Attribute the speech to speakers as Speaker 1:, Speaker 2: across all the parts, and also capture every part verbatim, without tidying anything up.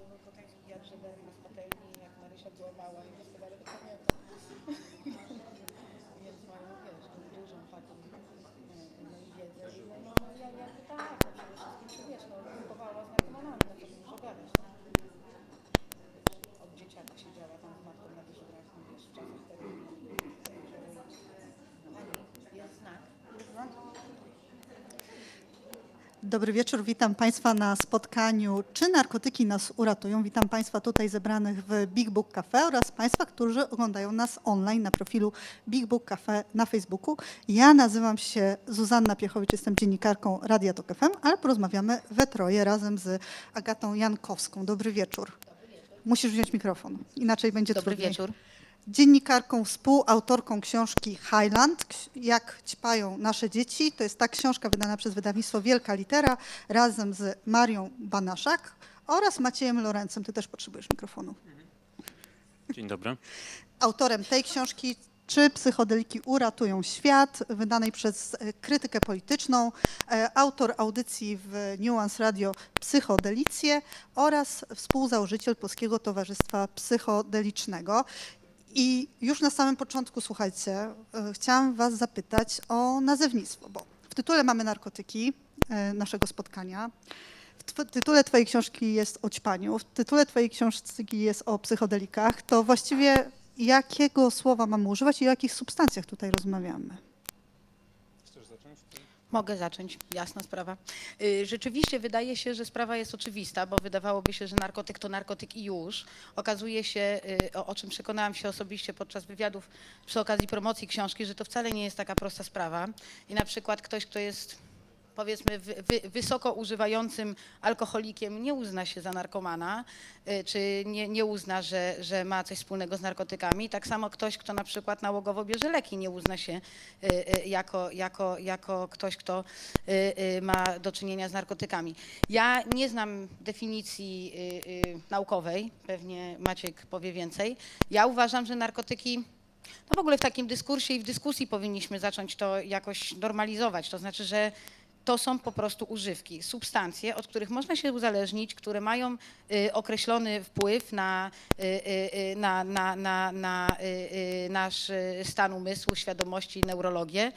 Speaker 1: Kotański jadł żeber na patelni, jak Marysia była mała i doskonale to pamiętam. Więc mają, wiesz, tą dużą taką no i wiedzę. I no, no ja, ja to tak, no przede wszystkim, wiesz, no kupowała z narkomanami, no to dużo gadać. Od dzieciaka siedziała tam z matką na dyżurach, no wiesz, w czasach tego. Pani, jest znak.
Speaker 2: Dobry wieczór, witam Państwa na spotkaniu Czy narkotyki nas uratują? Witam Państwa tutaj zebranych w Big Book Cafe oraz Państwa, którzy oglądają nas online na profilu Big Book Cafe na Facebooku. Ja nazywam się Zuzanna Piechowicz, jestem dziennikarką Radia Tok F M, ale porozmawiamy we troje razem z Agatą Jankowską. Dobry wieczór.
Speaker 1: Dobry wieczór.
Speaker 2: Musisz wziąć mikrofon, inaczej będzie
Speaker 1: Dobry
Speaker 2: trudniej.
Speaker 1: wieczór.
Speaker 2: Dziennikarką, współautorką książki Highland, Jak ćpają nasze dzieci. To jest ta książka wydana przez wydawnictwo Wielka Litera razem z Marią Banaszak oraz Maciejem Lorencem. Ty też potrzebujesz mikrofonu.
Speaker 3: Dzień dobry.
Speaker 2: Autorem tej książki Czy psychodeliki uratują świat, wydanej przez Krytykę Polityczną, autor audycji w Nuance Radio Psychodelicje oraz współzałożyciel Polskiego Towarzystwa Psychodelicznego. I już na samym początku, słuchajcie, chciałam was zapytać o nazewnictwo, bo w tytule mamy narkotyki naszego spotkania, w tytule twojej książki jest o ćpaniu, w tytule twojej książki jest o psychodelikach. To właściwie jakiego słowa mamy używać i o jakich substancjach tutaj rozmawiamy?
Speaker 3: Chcesz zacząć?
Speaker 1: Mogę zacząć, jasna sprawa. Rzeczywiście wydaje się, że sprawa jest oczywista, bo wydawałoby się, że narkotyk to narkotyk i już. Okazuje się, o, o czym przekonałam się osobiście podczas wywiadów przy okazji promocji książki, że to wcale nie jest taka prosta sprawa. I na przykład ktoś, kto jest powiedzmy wy, wy, wysoko używającym alkoholikiem nie uzna się za narkomana, czy nie, nie uzna, że, że ma coś wspólnego z narkotykami. Tak samo ktoś, kto na przykład nałogowo bierze leki, nie uzna się jako, jako, jako ktoś, kto ma do czynienia z narkotykami. Ja nie znam definicji naukowej, pewnie Maciek powie więcej. Ja uważam, że narkotyki no w ogóle w takim dyskursie i w dyskusji powinniśmy zacząć to jakoś normalizować. To znaczy, że to są po prostu używki, substancje, od których można się uzależnić, które mają y, określony wpływ na, y, y, na, na, na, na y, y, nasz stan umysłu, świadomości, neurologię.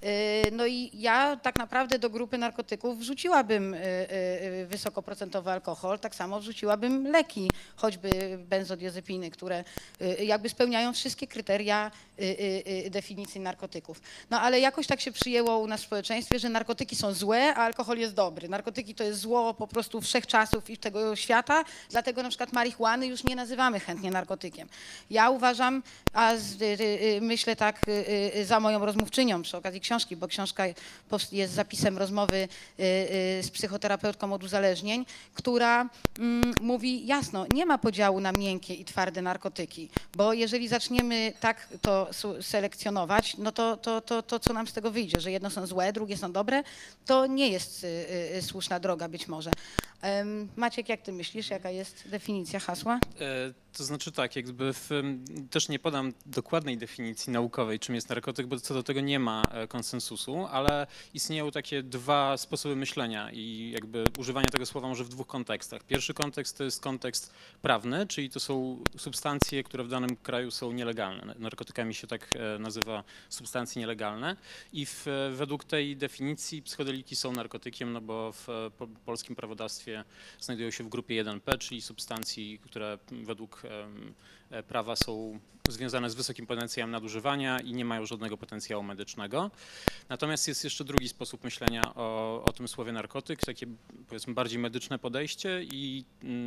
Speaker 1: Y, no i ja tak naprawdę do grupy narkotyków wrzuciłabym y, y, wysokoprocentowy alkohol, tak samo wrzuciłabym leki, choćby benzodiazepiny, które y, jakby spełniają wszystkie kryteria y, y, y, definicji narkotyków. No ale jakoś tak się przyjęło u nas w społeczeństwie, że narkotyki są złe, a alkohol jest dobry. Narkotyki to jest zło po prostu wszechczasów i tego świata, dlatego na przykład marihuany już nie nazywamy chętnie narkotykiem. Ja uważam, a z, y, y, myślę tak y, y, za moją rozmówczynią przy okazji książki, bo książka jest zapisem rozmowy y, y, z psychoterapeutką od uzależnień, która mm, mówi jasno, nie ma podziału na miękkie i twarde narkotyki, bo jeżeli zaczniemy tak to selekcjonować, no to, to, to, to co nam z tego wyjdzie, że jedno są złe, drugie są dobre, to nie jest y, y, słuszna droga być może. Um, Maciek, jak ty myślisz, jaka jest definicja hasła?
Speaker 3: E, to znaczy tak, jakby w, też nie podam dokładnej definicji naukowej, czym jest narkotyk, bo co do tego nie ma konsensusu, ale istnieją takie dwa sposoby myślenia i jakby używania tego słowa może w dwóch kontekstach. Pierwszy kontekst to jest kontekst prawny, czyli to są substancje, które w danym kraju są nielegalne. Narkotykami się tak nazywa substancje nielegalne i w, według tej definicji psychodeliki są narkotykiem, no bo w po, polskim prawodawstwie znajdują się w grupie jeden P, czyli substancji, które według prawa są związane z wysokim potencjałem nadużywania i nie mają żadnego potencjału medycznego. Natomiast jest jeszcze drugi sposób myślenia o, o tym słowie narkotyk, takie powiedzmy bardziej medyczne podejście i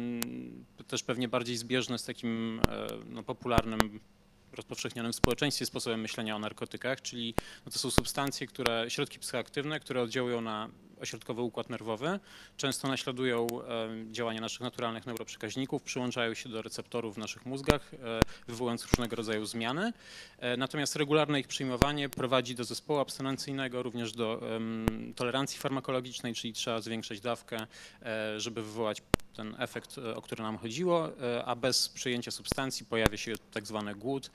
Speaker 3: mm, też pewnie bardziej zbieżne z takim no, popularnym, rozpowszechnionym w społeczeństwie sposobem myślenia o narkotykach, czyli no to są substancje, które, środki psychoaktywne, które oddziałują na ośrodkowy układ nerwowy, często naśladują działania naszych naturalnych neuroprzekaźników, przyłączają się do receptorów w naszych mózgach, wywołując różnego rodzaju zmiany. Natomiast regularne ich przyjmowanie prowadzi do zespołu abstynencyjnego, również do tolerancji farmakologicznej, czyli trzeba zwiększać dawkę, żeby wywołać ten efekt, o który nam chodziło, a bez przyjęcia substancji pojawia się tak zwany głód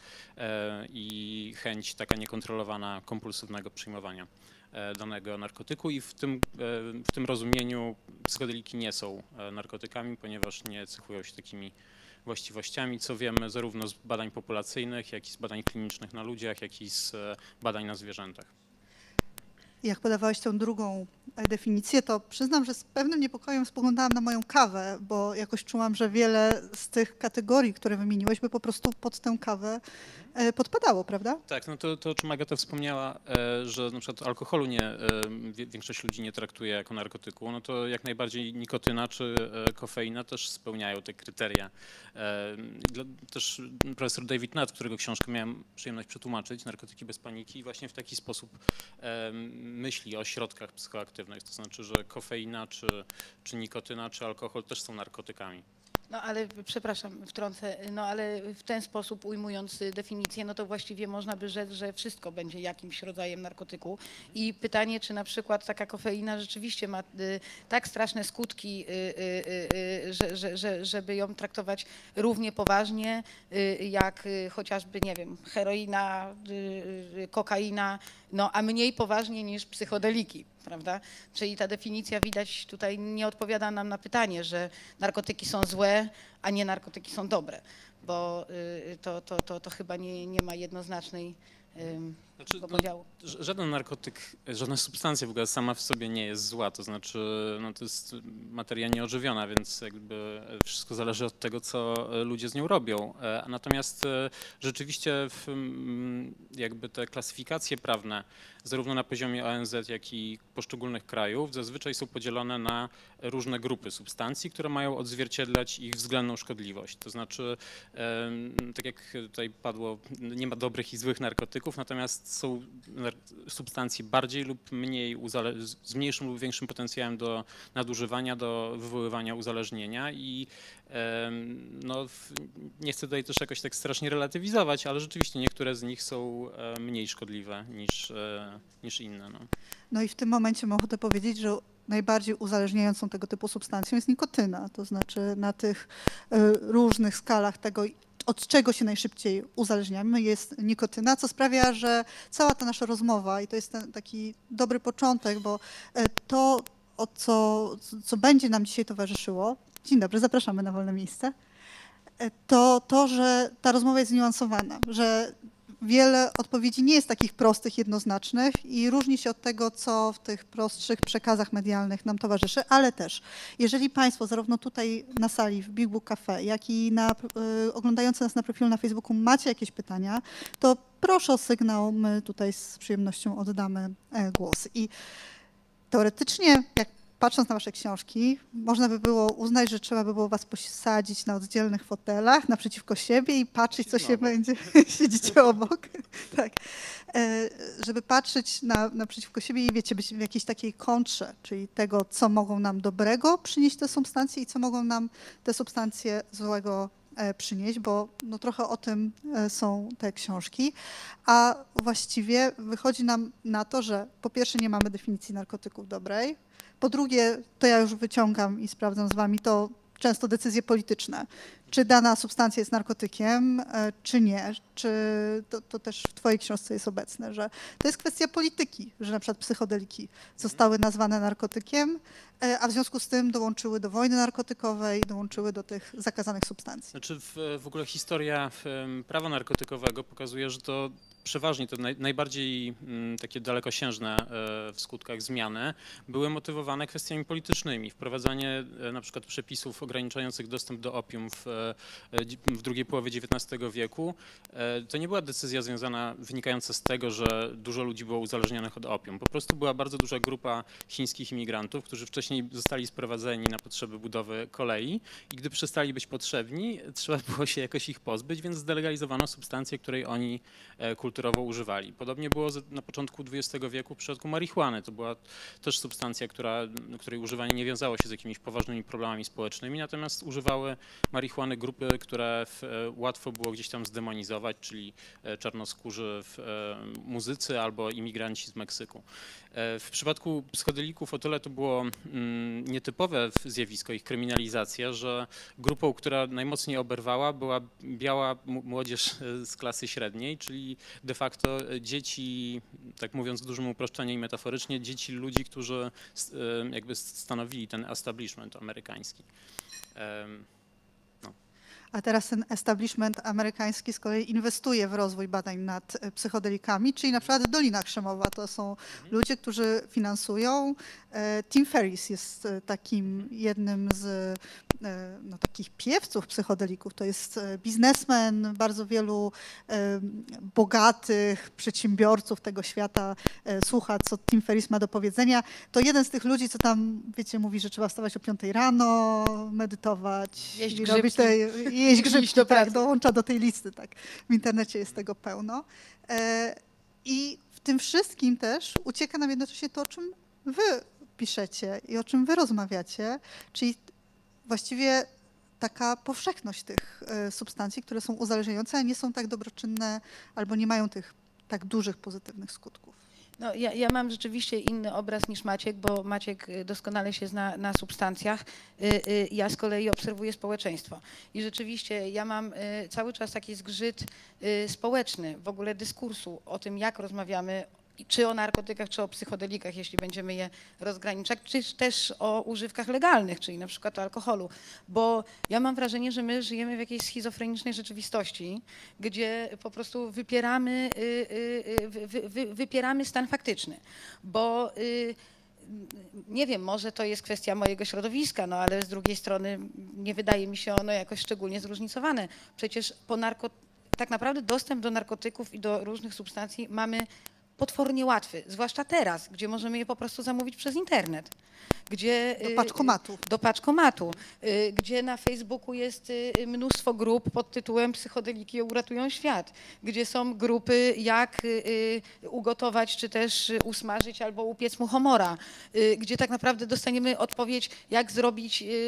Speaker 3: i chęć taka niekontrolowana kompulsywnego przyjmowania danego narkotyku i w tym, w tym rozumieniu psychodeliki nie są e, narkotykami, ponieważ nie cechują się takimi właściwościami, co wiemy zarówno z badań populacyjnych, jak i z badań klinicznych na ludziach, jak i z e, badań na zwierzętach.
Speaker 2: Jak podawałeś tę drugą e, definicję, to przyznam, że z pewnym niepokojem spoglądałam na moją kawę, bo jakoś czułam, że wiele z tych kategorii, które wymieniłeś, by po prostu pod tę kawę e, podpadało, prawda?
Speaker 3: Tak, no to, to o czym Agata wspomniała, e, że na przykład alkoholu nie, e, wie- większość ludzi nie traktuje jako narkotyku, no to jak najbardziej nikotyna czy e, kofeina też spełniają te kryteria. E, dla, też profesor David Nutt, którego książkę miałem przyjemność przetłumaczyć, Narkotyki bez paniki, właśnie w taki sposób e, myśli o środkach psychoaktywnych, to znaczy, że kofeina czy, czy nikotyna czy alkohol też są narkotykami.
Speaker 1: No ale przepraszam, wtrącę, no ale w ten sposób ujmując y, definicję, no to właściwie można by rzec, że wszystko będzie jakimś rodzajem narkotyku. I pytanie, czy na przykład taka kofeina rzeczywiście ma y, tak straszne skutki, y, y, y, y, że, że, że, żeby ją traktować równie poważnie, y, jak y, chociażby, nie wiem, heroina, y, y, kokaina, no a mniej poważnie niż psychodeliki, prawda? Czyli ta definicja widać tutaj nie odpowiada nam na pytanie, że narkotyki są złe, a nie narkotyki są dobre, bo y, to, to, to, to chyba nie, nie ma jednoznacznej ym,
Speaker 3: Znaczy, no,
Speaker 1: podziału.
Speaker 3: ż- żaden narkotyk, żadna substancja w ogóle sama w sobie nie jest zła, to znaczy no to jest materia nieożywiona, więc jakby wszystko zależy od tego, co ludzie z nią robią. E, Natomiast e, rzeczywiście w, mm, jakby te klasyfikacje prawne, zarówno na poziomie O N Z, jak i poszczególnych krajów, zazwyczaj są podzielone na różne grupy substancji, które mają odzwierciedlać ich względną szkodliwość. To znaczy, em, tak jak tutaj padło, nie ma dobrych i złych narkotyków, natomiast są nar- substancje bardziej lub mniej, uzale- z z mniejszym lub większym potencjałem do nadużywania, do wywoływania uzależnienia i em, no, w- nie chcę tutaj też jakoś tak strasznie relatywizować, ale rzeczywiście niektóre z nich są e, mniej szkodliwe niż, e, niż inne. No.
Speaker 2: No i w tym momencie mam ochotę powiedzieć, że najbardziej uzależniającą tego typu substancją jest nikotyna, to znaczy na tych e, różnych skalach tego, od czego się najszybciej uzależniamy, jest nikotyna, co sprawia, że cała ta nasza rozmowa, i to jest ten taki dobry początek, bo e, to, o co, co będzie nam dzisiaj towarzyszyło, dzień dobry, zapraszamy na wolne miejsce, e, to to, że ta rozmowa jest zniuansowana, że wiele odpowiedzi nie jest takich prostych, jednoznacznych i różni się od tego, co w tych prostszych przekazach medialnych nam towarzyszy, ale też, jeżeli Państwo zarówno tutaj na sali w Big Book Cafe, jak i na, y, oglądający nas na profilu na Facebooku macie jakieś pytania, to proszę o sygnał, my tutaj z przyjemnością oddamy e, głos. I teoretycznie, jak patrząc na wasze książki, można by było uznać, że trzeba by było was posadzić na oddzielnych fotelach naprzeciwko siebie i patrzeć, co się
Speaker 3: Obok.
Speaker 2: będzie. Siedzicie obok. Tak. E, Żeby patrzeć na, naprzeciwko siebie i wiecie, być w jakiejś takiej kontrze, czyli tego, co mogą nam dobrego przynieść te substancje i co mogą nam te substancje złego e, przynieść, bo no, trochę o tym e, są te książki. A właściwie wychodzi nam na to, że po pierwsze nie mamy definicji narkotyków dobrej, po drugie, to ja już wyciągam i sprawdzam z wami, to często decyzje polityczne. Czy dana substancja jest narkotykiem, e, czy nie. Czy to, to też w twojej książce jest obecne, że to jest kwestia polityki, że na przykład psychodeliki zostały nazwane narkotykiem, e, a w związku z tym dołączyły do wojny narkotykowej, dołączyły do tych zakazanych substancji.
Speaker 3: Znaczy w, w ogóle historia em, prawa narkotykowego pokazuje, że to przeważnie te naj, najbardziej mm, takie dalekosiężne e, w skutkach zmiany były motywowane kwestiami politycznymi. Wprowadzanie e, na przykład przepisów ograniczających dostęp do opium w, e, dzi- w drugiej połowie dziewiętnastego wieku, e, to nie była decyzja związana, wynikająca z tego, że dużo ludzi było uzależnionych od opium. Po prostu była bardzo duża grupa chińskich imigrantów, którzy wcześniej zostali sprowadzeni na potrzeby budowy kolei i gdy przestali być potrzebni, trzeba było się jakoś ich pozbyć, więc zdelegalizowano substancję, której oni e, kulturowo używali. Podobnie było z- na początku dwudziestego wieku w przypadku marihuany. To była też substancja, która, której używanie nie wiązało się z jakimiś poważnymi problemami społecznymi, natomiast używały marihuany grupy, które w, e, łatwo było gdzieś tam zdemonizować, czyli e, czarnoskórzy w, e, muzycy albo imigranci z Meksyku. E, W przypadku psychodelików o tyle to było mm, nietypowe w- zjawisko, ich kryminalizacja, że grupą, która najmocniej oberwała, była biała m- młodzież e, z klasy średniej, czyli de facto dzieci, tak mówiąc w dużym uproszczeniu i metaforycznie, dzieci ludzi, którzy s- e, jakby stanowili ten establishment amerykański. Em,
Speaker 2: A teraz ten establishment amerykański z kolei inwestuje w rozwój badań nad e, psychodelikami, czyli na przykład Dolina Krzemowa to są ludzie, którzy finansują. E, Tim Ferriss jest e, takim jednym z e, no, takich piewców psychodelików. To jest e, biznesmen, bardzo wielu e, bogatych przedsiębiorców tego świata e, słucha, co Tim Ferriss ma do powiedzenia. To jeden z tych ludzi, co tam, wiecie, mówi, że trzeba wstawać o piątej rano, medytować
Speaker 1: Jeść
Speaker 2: i robić
Speaker 1: grzybki.
Speaker 2: te jeść grzybki,
Speaker 1: Iść do
Speaker 2: tak,
Speaker 1: pracy.
Speaker 2: dołącza do tej listy, tak. W internecie jest tego pełno. E, I w tym wszystkim też ucieka nam jednocześnie to, o czym wy piszecie i o czym wy rozmawiacie, czyli właściwie taka powszechność tych e, substancji, które są uzależniające, a nie są tak dobroczynne albo nie mają tych tak dużych pozytywnych skutków.
Speaker 1: No, ja, ja mam rzeczywiście inny obraz niż Maciek, bo Maciek y, doskonale się zna na substancjach. Y, y, Ja z kolei obserwuję społeczeństwo. I rzeczywiście ja mam y, cały czas taki zgrzyt y, społeczny, w ogóle dyskursu o tym, jak rozmawiamy, i czy o narkotykach, czy o psychodelikach, jeśli będziemy je rozgraniczać, czy też o używkach legalnych, czyli na przykład o alkoholu. Bo ja mam wrażenie, że my żyjemy w jakiejś schizofrenicznej rzeczywistości, gdzie po prostu wypieramy, y, y, y, wy, wy, wypieramy stan faktyczny. Bo y, nie wiem, może to jest kwestia mojego środowiska, no ale z drugiej strony nie wydaje mi się ono jakoś szczególnie zróżnicowane. Przecież po narko... tak naprawdę dostęp do narkotyków i do różnych substancji mamy potwornie łatwy, zwłaszcza teraz, gdzie możemy je po prostu zamówić przez internet. Gdzie,
Speaker 2: Do
Speaker 1: y,
Speaker 2: paczkomatu.
Speaker 1: Do paczkomatu, y, gdzie na Facebooku jest y, mnóstwo grup pod tytułem Psychodeliki uratują świat, gdzie są grupy jak y, y, ugotować, czy też y, usmażyć albo upiec muchomora, y, gdzie tak naprawdę dostaniemy odpowiedź, jak zrobić, y, y,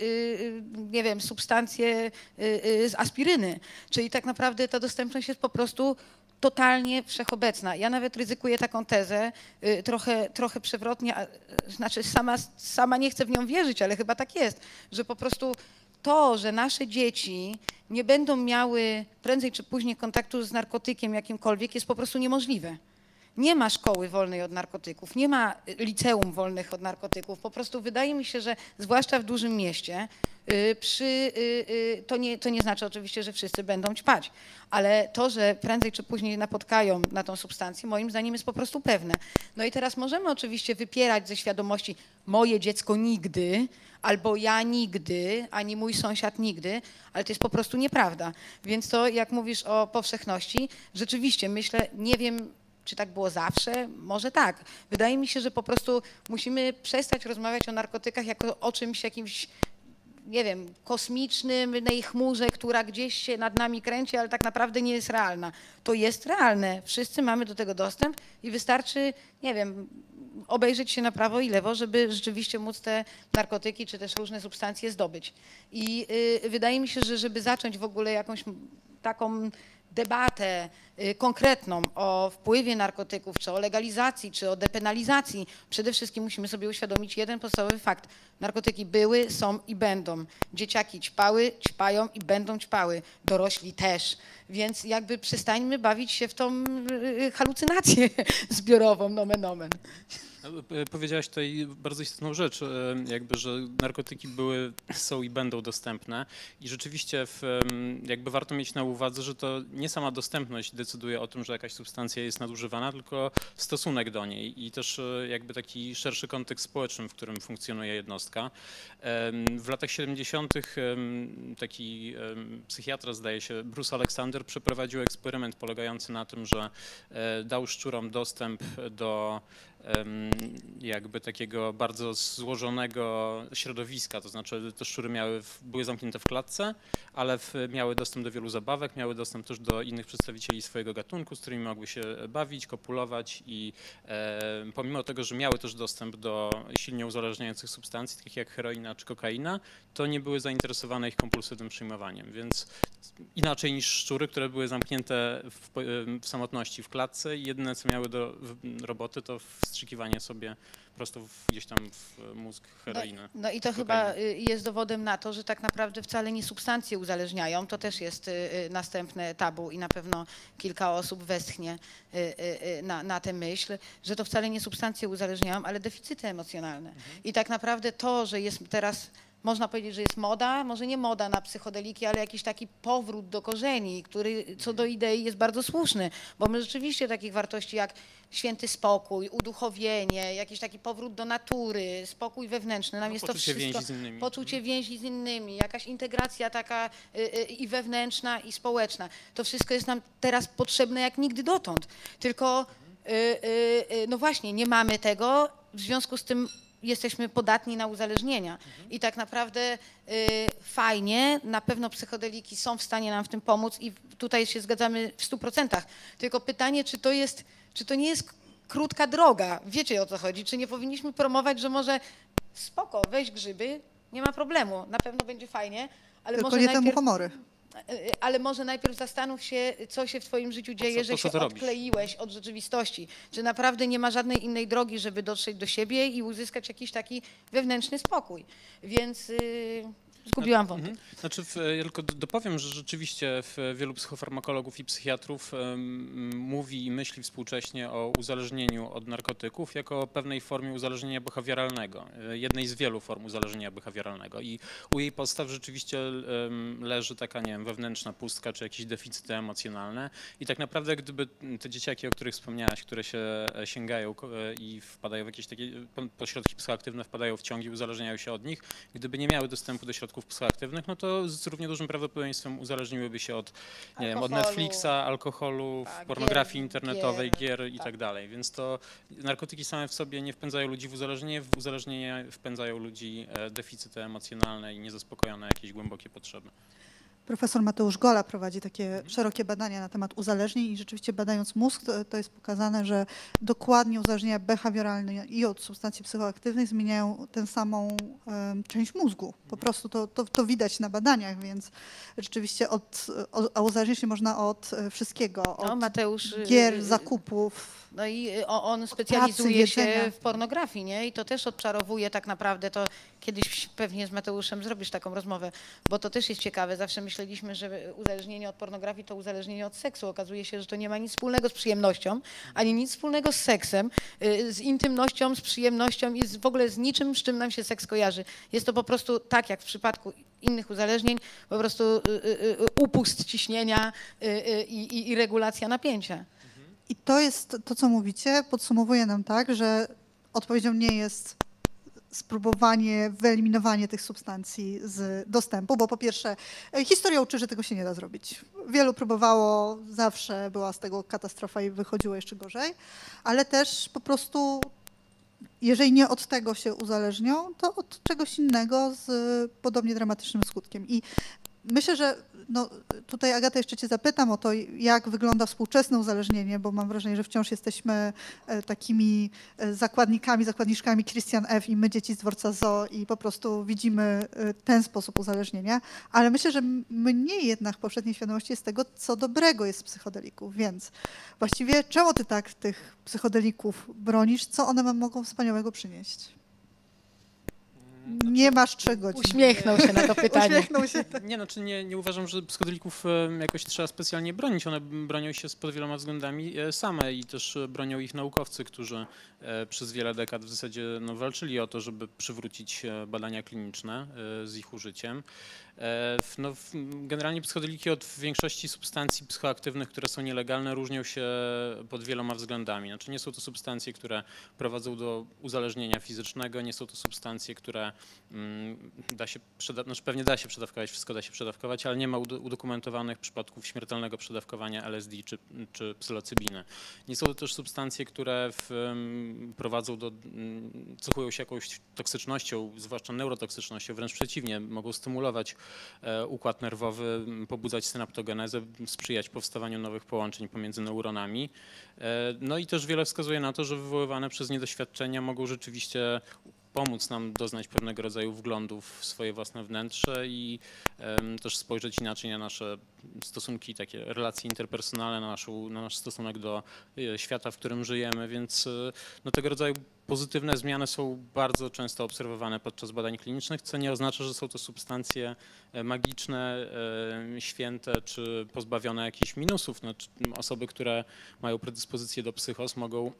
Speaker 1: y, nie wiem, substancje y, y, z aspiryny. Czyli tak naprawdę ta dostępność jest po prostu totalnie wszechobecna. Ja nawet ryzykuję taką tezę, y, trochę, trochę przewrotnie, a, y, znaczy sama, sama nie chcę w nią wierzyć, ale chyba tak jest, że po prostu to, że nasze dzieci nie będą miały prędzej czy później kontaktu z narkotykiem jakimkolwiek, jest po prostu niemożliwe. Nie ma szkoły wolnej od narkotyków, nie ma liceum wolnych od narkotyków. Po prostu wydaje mi się, że zwłaszcza w dużym mieście, y, przy, y, y, to, nie, to nie znaczy oczywiście, że wszyscy będą ćpać, ale to, że prędzej czy później napotkają na tą substancję, moim zdaniem jest po prostu pewne. No i teraz możemy oczywiście wypierać ze świadomości moje dziecko nigdy, albo ja nigdy, ani mój sąsiad nigdy, ale to jest po prostu nieprawda. Więc to, jak mówisz o powszechności, rzeczywiście myślę, nie wiem, czy tak było zawsze? Może tak. Wydaje mi się, że po prostu musimy przestać rozmawiać o narkotykach jako o czymś jakimś, nie wiem, kosmicznym, tej chmurze, która gdzieś się nad nami kręci, ale tak naprawdę nie jest realna. To jest realne. Wszyscy mamy do tego dostęp i wystarczy, nie wiem, obejrzeć się na prawo i lewo, żeby rzeczywiście móc te narkotyki czy też różne substancje zdobyć. I y, wydaje mi się, że żeby zacząć w ogóle jakąś taką debatę y, konkretną o wpływie narkotyków, czy o legalizacji, czy o depenalizacji, przede wszystkim musimy sobie uświadomić jeden podstawowy fakt. Narkotyki były, są i będą. Dzieciaki ćpały, ćpają i będą ćpały. Dorośli też. Więc jakby przestańmy bawić się w tą y, halucynację zbiorową, nomen omen.
Speaker 3: Powiedziałaś tutaj bardzo istotną rzecz, jakby, że narkotyki były, są i będą dostępne i rzeczywiście w, jakby warto mieć na uwadze, że to nie sama dostępność decyduje o tym, że jakaś substancja jest nadużywana, tylko stosunek do niej i też jakby taki szerszy kontekst społeczny, w którym funkcjonuje jednostka. W latach siedemdziesiątych taki psychiatra, zdaje się, Bruce Alexander przeprowadził eksperyment polegający na tym, że dał szczurom dostęp do jakby takiego bardzo złożonego środowiska, to znaczy te szczury miały, były zamknięte w klatce, ale w, miały dostęp do wielu zabawek, miały dostęp też do innych przedstawicieli swojego gatunku, z którymi mogły się bawić, kopulować i e, pomimo tego, że miały też dostęp do silnie uzależniających substancji, takich jak heroina czy kokaina, to nie były zainteresowane ich kompulsywnym przyjmowaniem, więc inaczej niż szczury, które były zamknięte w, w samotności w klatce i jedyne co miały do roboty to wstrzykiwanie sobie prosto w, gdzieś tam w mózg heroiny.
Speaker 1: No, no i to chyba y, jest dowodem na to, że tak naprawdę wcale nie substancje uzależniają. To też jest y, y, następne tabu i na pewno kilka osób westchnie y, y, y, na, na tę myśl, że to wcale nie substancje uzależniają, ale deficyty emocjonalne. I tak naprawdę to, że jest teraz, można powiedzieć, że jest moda, może nie moda na psychodeliki, ale jakiś taki powrót do korzeni, który co do idei jest bardzo słuszny, bo my rzeczywiście takich wartości jak święty spokój, uduchowienie, jakiś taki powrót do natury, spokój wewnętrzny, nam
Speaker 3: No,
Speaker 1: jest to
Speaker 3: poczucie
Speaker 1: wszystko,
Speaker 3: więzi z innymi.
Speaker 1: poczucie więzi z innymi, jakaś integracja taka y, y, i wewnętrzna, i społeczna. To wszystko jest nam teraz potrzebne jak nigdy dotąd. Tylko y, y, y, no właśnie, nie mamy tego, w związku z tym jesteśmy podatni na uzależnienia. I tak naprawdę y, fajnie, na pewno psychodeliki są w stanie nam w tym pomóc i tutaj się zgadzamy w stu procentach. Tylko pytanie, czy to jest, czy to nie jest krótka droga? Wiecie, o co chodzi? Czy nie powinniśmy promować, że może spoko, weź grzyby, nie ma problemu, na pewno będzie fajnie, ale
Speaker 2: Tylko
Speaker 1: może
Speaker 2: nie
Speaker 1: najpierw...
Speaker 2: temu humory.
Speaker 1: Ale może najpierw zastanów się, co się w twoim życiu dzieje,
Speaker 3: co-
Speaker 1: że
Speaker 3: po co
Speaker 1: się
Speaker 3: to robisz?
Speaker 1: odkleiłeś od rzeczywistości. Czy naprawdę nie ma żadnej innej drogi, żeby dotrzeć do siebie i uzyskać jakiś taki wewnętrzny spokój. Więc yy, zgubiłam wątek.
Speaker 3: Mhm. Znaczy, w, ja tylko do- dopowiem, że rzeczywiście w wielu psychofarmakologów i psychiatrów em, mówi i myśli współcześnie o uzależnieniu od narkotyków jako o pewnej formie uzależnienia behawioralnego, e, jednej z wielu form uzależnienia behawioralnego. I u jej podstaw rzeczywiście em, leży taka, nie wiem, wewnętrzna pustka czy jakieś deficyty emocjonalne. I tak naprawdę, gdyby te dzieciaki, o których wspomniałaś, które się e, sięgają ko- e, i wpadają w jakieś takie po- pośrodki psychoaktywne, wpadają w ciągi, uzależniają się od nich, gdyby nie miały dostępu do środków psychoaktywnych, no to z równie dużym prawdopodobieństwem uzależniłyby się od, nie wiem, od
Speaker 1: Alkoholu.
Speaker 3: Netflixa, alkoholu,
Speaker 1: Tak,
Speaker 3: pornografii
Speaker 1: gier,
Speaker 3: internetowej,
Speaker 1: gier,
Speaker 3: gier i
Speaker 1: tak.
Speaker 3: tak dalej. Więc to narkotyki same w sobie nie wpędzają ludzi w uzależnienie, w uzależnienie wpędzają ludzi e, deficyty emocjonalne i niezaspokojone jakieś głębokie potrzeby.
Speaker 2: Profesor Mateusz Gola prowadzi takie szerokie badania na temat uzależnień i rzeczywiście badając mózg, to, to jest pokazane, że dokładnie uzależnienia behawioralne i od substancji psychoaktywnych zmieniają tę samą em, część mózgu. Po prostu to, to, to widać na badaniach, więc rzeczywiście od, o, a uzależnić się można od e, wszystkiego,
Speaker 1: No,
Speaker 2: od
Speaker 1: Mateusz,
Speaker 2: gier,
Speaker 1: y,
Speaker 2: zakupów.
Speaker 1: No i y, o- on specjalizuje
Speaker 2: jedzenia.
Speaker 1: się w pornografii, nie? I to też odczarowuje tak naprawdę, to kiedyś pewnie z Mateuszem zrobisz taką rozmowę, bo to też jest ciekawe. Zawsze myśleliśmy, że uzależnienie od pornografii to uzależnienie od seksu. Okazuje się, że to nie ma nic wspólnego z przyjemnością, ani nic wspólnego z seksem, y, z intymnością, z przyjemnością i z, w ogóle z niczym, z czym nam się seks kojarzy. Jest to po prostu tak, jak w przypadku innych uzależnień, po prostu y, y, y, upust ciśnienia y, y, i, i regulacja napięcia.
Speaker 2: I to jest to, co mówicie, podsumowuje nam tak, że odpowiedzią nie jest spróbowanie, wyeliminowanie tych substancji z dostępu, bo po pierwsze e, historia uczy, że tego się nie da zrobić. Wielu próbowało, zawsze była z tego katastrofa i wychodziło jeszcze gorzej, ale też po prostu jeżeli nie od tego się uzależnią, to od czegoś innego z podobnie dramatycznym skutkiem. I myślę, że no, tutaj Agata jeszcze cię zapytam o to, jak wygląda współczesne uzależnienie, bo mam wrażenie, że wciąż jesteśmy e, takimi e, zakładnikami, zakładniczkami Christian F. i my dzieci z dworca Zoo i po prostu widzimy e, ten sposób uzależnienia, ale myślę, że mniej jednak powszechnej świadomości jest tego, co dobrego jest w psychodeliku, więc właściwie czemu ty tak tych psychodelików bronisz, co one wam mogą wspaniałego przynieść? Nie masz trzech godzin.
Speaker 1: Uśmiechnął się na to pytanie.
Speaker 2: Uśmiechnął się.
Speaker 3: Nie, znaczy nie, nie uważam, że psychodelików e, jakoś trzeba specjalnie bronić. One bronią się z- pod wieloma względami e, same i też e, bronią ich naukowcy, którzy e, przez wiele dekad w zasadzie no, walczyli o to, żeby przywrócić e, badania kliniczne e, z ich użyciem. E, w- No, w- generalnie psychodeliki od większości substancji psychoaktywnych, które są nielegalne, różnią się pod wieloma względami. Znaczy nie są to substancje, które prowadzą do uzależnienia fizycznego, nie są to substancje, które mm, da się, przeda- znaczy pewnie da się przedawkować, wszystko da się przedawkować, ale nie ma udo- udokumentowanych przypadków śmiertelnego przedawkowania L S D czy, czy psylocybiny. Nie są to też substancje, które w, em, prowadzą do, mm, cechują się jakąś toksycznością, zwłaszcza neurotoksycznością, wręcz przeciwnie, mogą stymulować e, układ nerwowy, m, pobudzać synaptogenezę, sprzyjać powstawaniu nowych połączeń pomiędzy neuronami. E, No i też wiele wskazuje na to, że wywoływane przez nie doświadczenia mogą rzeczywiście pomóc nam doznać pewnego rodzaju wglądów w swoje własne wnętrze i em, też spojrzeć inaczej na nasze stosunki, takie relacje interpersonalne, na, naszą, na nasz stosunek do e, świata, w którym żyjemy, więc e, no, tego rodzaju pozytywne zmiany są bardzo często obserwowane podczas badań klinicznych, co nie oznacza, że są to substancje e, magiczne, e, święte czy pozbawione jakichś minusów. No, osoby, które mają predyspozycję do psychos, mogą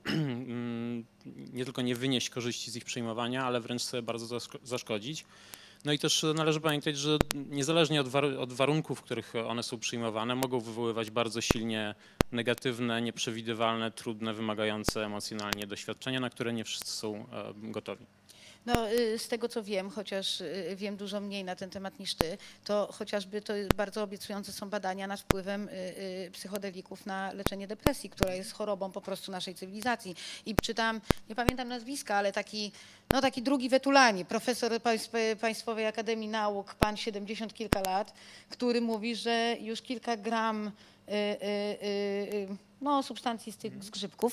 Speaker 3: nie tylko nie wynieść korzyści z ich przyjmowania, ale wręcz sobie bardzo zaszkodzić. No i też należy pamiętać, że niezależnie od, war od warunków, w których one są przyjmowane, mogą wywoływać bardzo silnie negatywne, nieprzewidywalne, trudne, wymagające emocjonalnie doświadczenia, na które nie wszyscy są e, gotowi.
Speaker 1: No, y, z tego co wiem, chociaż y, wiem dużo mniej na ten temat niż ty, to chociażby to jest bardzo obiecujące są badania nad wpływem y, y, psychodelików na leczenie depresji, która jest chorobą po prostu naszej cywilizacji. I czytam, nie pamiętam nazwiska, ale taki, no taki drugi Wetulani, profesor Państw, Państwowej Akademii Nauk, pan siedemdziesiąt kilka lat, który mówi, że już kilka gram y, y, y, no, substancji z tych z grzybków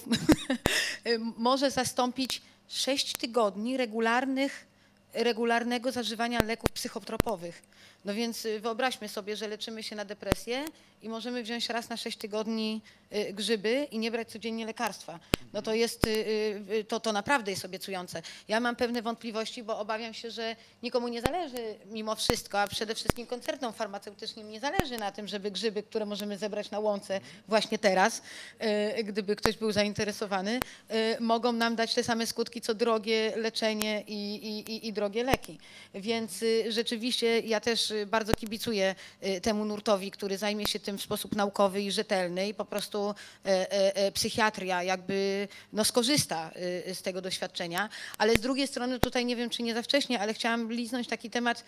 Speaker 1: może zastąpić sześć tygodni regularnych, regularnego zażywania leków psychotropowych. No więc wyobraźmy sobie, że leczymy się na depresję i możemy wziąć raz na sześć tygodni grzyby i nie brać codziennie lekarstwa. No to jest, to, to naprawdę jest obiecujące. Ja mam pewne wątpliwości, bo obawiam się, że nikomu nie zależy mimo wszystko, a przede wszystkim koncernom farmaceutycznym nie zależy na tym, żeby grzyby, które możemy zebrać na łące właśnie teraz, gdyby ktoś był zainteresowany, mogą nam dać te same skutki, co drogie leczenie i, i, i drogie leki. Więc rzeczywiście ja też bardzo kibicuję temu nurtowi, który zajmie się tym w sposób naukowy i rzetelny i po prostu e, e, psychiatria jakby no, skorzysta e, z tego doświadczenia. Ale z drugiej strony tutaj nie wiem, czy nie za wcześnie, ale chciałam liznąć taki temat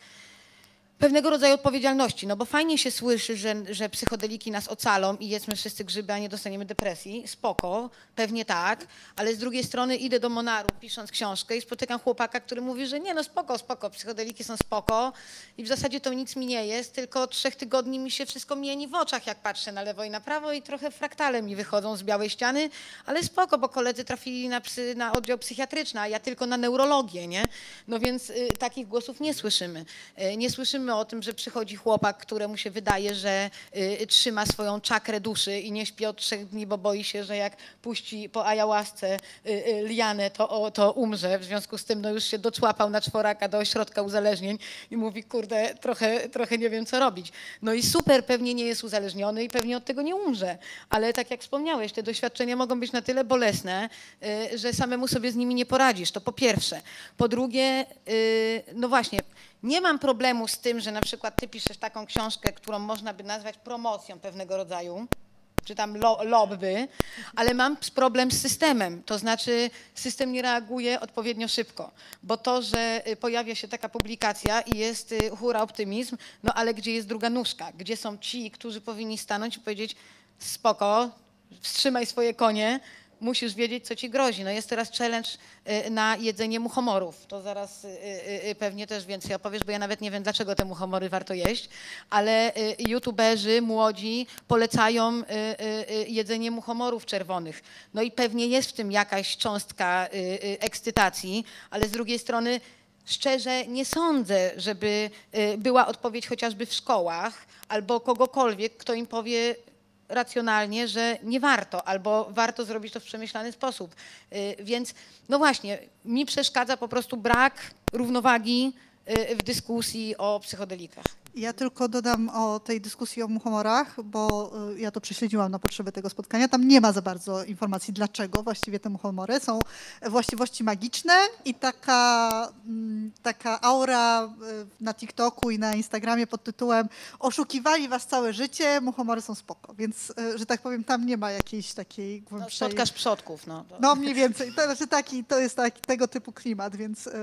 Speaker 1: pewnego rodzaju odpowiedzialności, no bo fajnie się słyszy, że, że psychodeliki nas ocalą i jedzmy wszyscy grzyby, a nie dostaniemy depresji. Spoko, pewnie tak, ale z drugiej strony idę do Monaru pisząc książkę i spotykam chłopaka, który mówi, że nie no spoko, spoko, psychodeliki są spoko i w zasadzie to nic mi nie jest, tylko od trzech tygodni mi się wszystko mieni w oczach, jak patrzę na lewo i na prawo i trochę fraktale mi wychodzą z białej ściany, ale spoko, bo koledzy trafili na, psy, na oddział psychiatryczny, a ja tylko na neurologię, nie? No więc y, takich głosów nie słyszymy. Y, nie słyszymy o tym, że przychodzi chłopak, któremu się wydaje, że y, trzyma swoją czakrę duszy i nie śpi od trzech dni, bo boi się, że jak puści po ayahuasce y, y, lianę, to, o, to umrze. W związku z tym no, już się doczłapał na czworaka do ośrodka uzależnień i mówi, kurde, trochę, trochę nie wiem, co robić. No i super, pewnie nie jest uzależniony i pewnie od tego nie umrze. Ale tak jak wspomniałeś, te doświadczenia mogą być na tyle bolesne, y, że samemu sobie z nimi nie poradzisz. To po pierwsze. Po drugie, y, no właśnie, nie mam problemu z tym, że na przykład ty piszesz taką książkę, którą można by nazwać promocją pewnego rodzaju, czy tam lo, lobby, ale mam problem z systemem. To znaczy system nie reaguje odpowiednio szybko, bo to, że pojawia się taka publikacja i jest hura optymizm, no ale gdzie jest druga nóżka? Gdzie są ci, którzy powinni stanąć i powiedzieć spoko, wstrzymaj swoje konie, musisz wiedzieć, co ci grozi. No jest teraz challenge na jedzenie muchomorów. To zaraz pewnie też więcej opowiesz, bo ja nawet nie wiem, dlaczego te muchomory warto jeść, ale youtuberzy młodzi polecają jedzenie muchomorów czerwonych. No i pewnie jest w tym jakaś cząstka ekscytacji, ale z drugiej strony szczerze nie sądzę, żeby była odpowiedź chociażby w szkołach albo kogokolwiek, kto im powie racjonalnie, że nie warto, albo warto zrobić to w przemyślany sposób. Więc no właśnie, mi przeszkadza po prostu brak równowagi w dyskusji o psychodelikach.
Speaker 2: Ja tylko dodam o tej dyskusji o muchomorach, bo y, ja to prześledziłam na potrzeby tego spotkania. Tam nie ma za bardzo informacji, dlaczego właściwie te muchomory są właściwości magiczne i taka, mm, taka aura y, na TikToku i na Instagramie pod tytułem oszukiwali was całe życie, muchomory są spoko. Więc, y, że tak powiem, tam nie ma jakiejś takiej
Speaker 1: No,
Speaker 2: głębszej...
Speaker 1: spotkasz przodków. No, to...
Speaker 2: No mniej więcej, to, znaczy taki, to jest taki, tego typu klimat, więc y,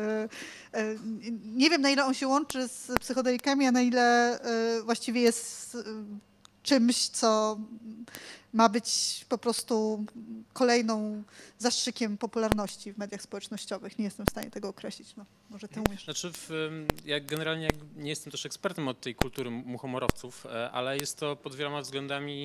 Speaker 2: y, nie wiem, na ile on się łączy z psychodelikami, a na ile y, właściwie jest y, czymś, co ma być po prostu kolejną zastrzykiem popularności w mediach społecznościowych. Nie jestem w stanie tego określić. No, może ty umiesz.
Speaker 3: Znaczy, w, ja generalnie jak nie jestem też ekspertem od tej kultury muchomorowców, ale jest to pod wieloma względami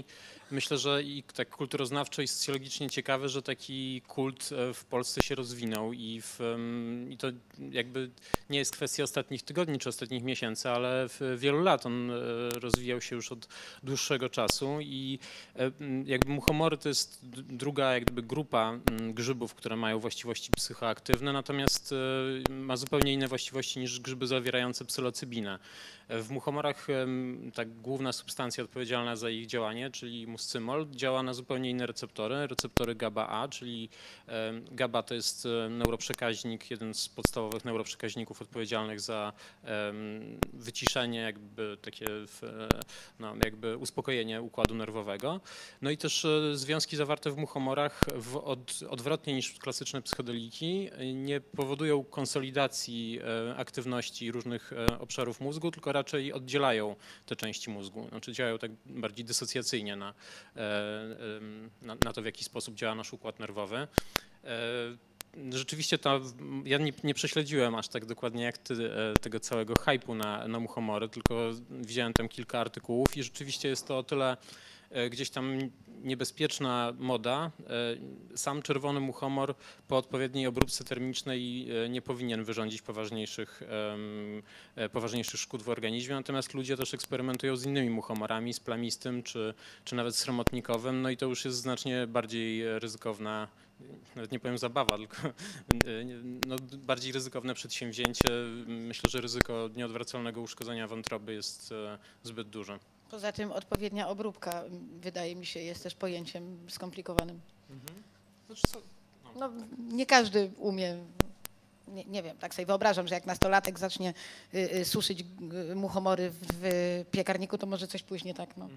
Speaker 3: Myślę, że i tak kulturoznawczo i socjologicznie ciekawe, że taki kult e, w Polsce się rozwinął i, w, em, i to jakby nie jest kwestia ostatnich tygodni czy ostatnich miesięcy, ale w wielu lat on e, rozwijał się już od dłuższego czasu i e, m, jakby muchomory to jest d- druga jak gdyby grupa m, grzybów, które mają właściwości psychoaktywne, natomiast e, ma zupełnie inne właściwości niż grzyby zawierające psylocybinę. W muchomorach em, ta główna substancja odpowiedzialna za ich działanie, czyli muscymol, działa na zupełnie inne receptory, receptory GABA A, czyli em, GABA to jest e, neuroprzekaźnik, jeden z podstawowych neuroprzekaźników odpowiedzialnych za em, wyciszenie, jakby takie w, e, no, jakby uspokojenie układu nerwowego. No i też e, związki zawarte w muchomorach w od, odwrotnie niż klasyczne psychodeliki e, nie powodują konsolidacji e, aktywności różnych e, obszarów mózgu, tylko raczej oddzielają te części mózgu. Znaczy działają tak bardziej dysocjacyjnie na, e, em, na, na to, w jaki sposób działa nasz układ nerwowy. E, Rzeczywiście ta, ja nie, nie prześledziłem aż tak dokładnie jak ty e, tego całego hype'u na, na muchomory, tylko widziałem tam kilka artykułów i rzeczywiście jest to o tyle e, gdzieś tam niebezpieczna moda. E, Sam czerwony muchomor po odpowiedniej obróbce termicznej e, nie powinien wyrządzić poważniejszych, em, e, poważniejszych szkód w organizmie, natomiast ludzie też eksperymentują z innymi muchomorami, z plamistym czy, czy nawet sromotnikowym, no i to już jest znacznie bardziej e, ryzykowna, nawet nie powiem zabawa, tylko e, nie- no, bardziej ryzykowne przedsięwzięcie. Myślę, że ryzyko nieodwracalnego uszkodzenia wątroby jest e, zbyt duże.
Speaker 1: Poza tym odpowiednia obróbka, m, wydaje mi się, jest też pojęciem skomplikowanym.
Speaker 3: Znaczy, co?
Speaker 1: No, nie każdy umie, nie, nie wiem, tak sobie wyobrażam, że jak nastolatek zacznie y, y, suszyć y, muchomory w, w piekarniku, to może coś później tak, no.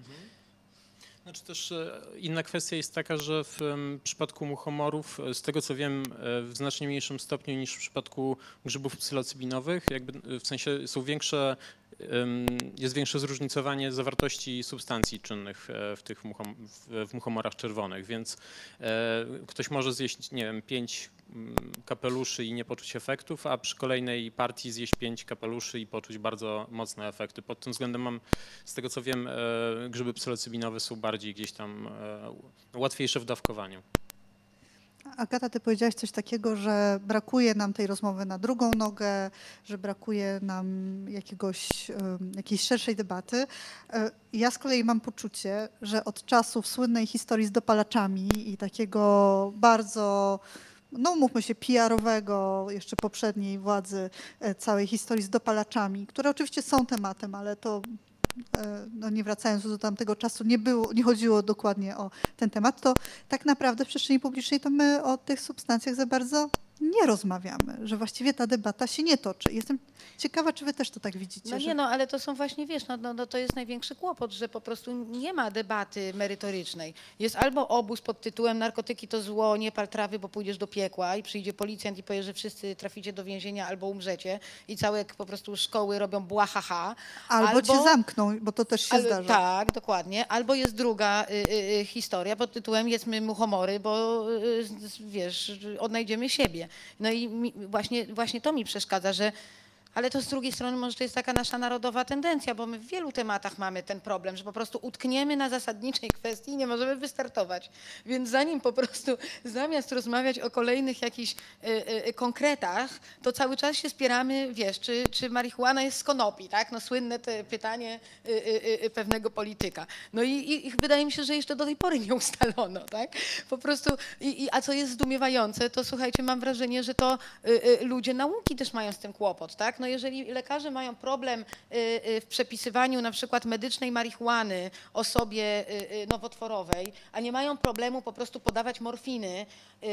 Speaker 3: Znaczy też e, inna kwestia jest taka, że w em, przypadku muchomorów, e, z tego co wiem, e, w znacznie mniejszym stopniu niż w przypadku grzybów psylocybinowych, jakby e, w sensie są większe, em, jest większe zróżnicowanie zawartości substancji czynnych e, w tych muchom, w, w muchomorach czerwonych, więc e, ktoś może zjeść, nie wiem, pięć mm, kapeluszy i nie poczuć efektów, a przy kolejnej partii zjeść pięć kapeluszy i poczuć bardzo mocne efekty. Pod tym względem mam, z tego co wiem, e, grzyby psylocybinowe są bardziej gdzieś tam e, łatwiejsze w dawkowaniu.
Speaker 2: Agata, ty powiedziałaś coś takiego, że brakuje nam tej rozmowy na drugą nogę, że brakuje nam jakiegoś, em, jakiejś szerszej debaty. E, Ja z kolei mam poczucie, że od czasów słynnej historii z dopalaczami i takiego bardzo, no mówmy się, P R-owego jeszcze poprzedniej władzy e, całej historii z dopalaczami, które oczywiście są tematem, ale to e, no nie wracając do tamtego czasu, nie, było, nie chodziło dokładnie o ten temat, to tak naprawdę w przestrzeni publicznej to my o tych substancjach za bardzo nie rozmawiamy, że właściwie ta debata się nie toczy. Jestem ciekawa, czy wy też to tak widzicie.
Speaker 1: No
Speaker 2: że...
Speaker 1: nie, no ale to są właśnie, wiesz, no, no, no to jest największy kłopot, że po prostu nie ma debaty merytorycznej. Jest albo obóz pod tytułem narkotyki to zło, nie pal trawy, bo pójdziesz do piekła i przyjdzie policjant i powie, że wszyscy traficie do więzienia albo umrzecie i całe po prostu szkoły robią błahaha.
Speaker 2: Albo,
Speaker 1: albo
Speaker 2: cię zamkną, bo to też się
Speaker 1: Ale-
Speaker 2: zdarza.
Speaker 1: Tak, dokładnie. Albo jest druga y, y, y, historia pod tytułem jedzmy muchomory, bo y, z- wiesz, odnajdziemy siebie. No i mi, właśnie, właśnie to mi przeszkadza, że ale to z drugiej strony może to jest taka nasza narodowa tendencja, bo my w wielu tematach mamy ten problem, że po prostu utkniemy na zasadniczej kwestii i nie możemy wystartować. Więc zanim po prostu zamiast rozmawiać o kolejnych jakichś y, y, konkretach, to cały czas się spieramy, wiesz, czy, czy marihuana jest z konopi, tak? No słynne te pytanie y, y, y, pewnego polityka. No i, i, i wydaje mi się, że jeszcze do tej pory nie ustalono, tak? Po prostu, i, i, a co jest zdumiewające, to słuchajcie, mam wrażenie, że to y, y, ludzie nauki też mają z tym kłopot, tak? No jeżeli lekarze mają problem y, y, w przepisywaniu na przykład medycznej marihuany osobie y, y, nowotworowej, a nie mają problemu po prostu podawać morfiny, y, y,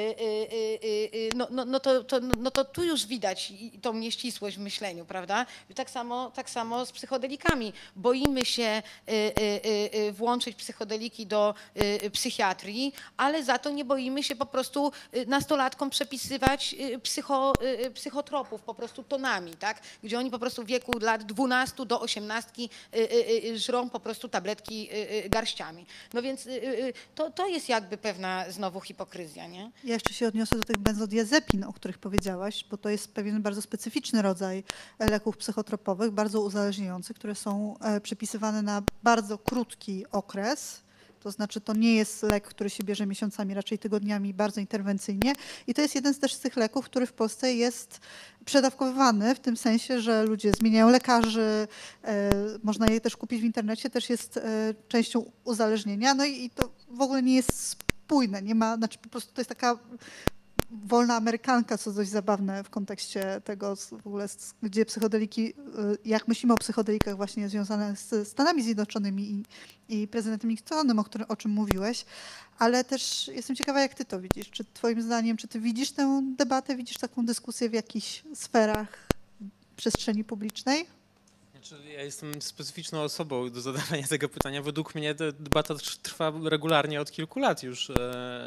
Speaker 1: y, y, no, no, no, to, to, no to tu już widać i- tą nieścisłość w myśleniu, prawda? I tak samo, tak samo z psychodelikami. Boimy się y, y, y, y, włączyć psychodeliki do y, y, psychiatrii, ale za to nie boimy się po prostu y, nastolatkom przepisywać y, psycho, y, y, psychotropów po prostu tonami, tak? Gdzie oni po prostu w wieku lat dwunastu do osiemnastki y, y, y, żrą po prostu tabletki y, y, garściami. No więc y, y, to, to jest jakby pewna znowu hipokryzja, nie?
Speaker 2: Ja jeszcze się odniosę do tych benzodiazepin, o których powiedziałaś, bo to jest pewien bardzo specyficzny rodzaj e, leków psychotropowych, bardzo uzależniających, które są e, przepisywane na bardzo krótki okres To znaczy to nie jest lek, który się bierze miesiącami, raczej tygodniami, bardzo interwencyjnie. I to jest jeden z też z tych leków, który w Polsce jest przedawkowywany w tym sensie, że ludzie zmieniają lekarzy, e, można je też kupić w internecie, też jest e, częścią uzależnienia. No i, i to w ogóle nie jest spójne, nie ma, znaczy po prostu to jest taka wolna amerykanka, co dość zabawne w kontekście tego w ogóle, gdzie psychodeliki, y, jak myślimy o psychodelikach właśnie związane z Stanami Zjednoczonymi i, i prezydentem Nixonem, o, którym, o czym mówiłeś, ale też jestem ciekawa, jak ty to widzisz. Czy twoim zdaniem, czy ty widzisz tę debatę, widzisz taką dyskusję w jakichś sferach przestrzeni publicznej?
Speaker 3: Znaczy, ja jestem specyficzną osobą do zadawania tego pytania. Według mnie ta debata trwa regularnie od kilku lat już. E,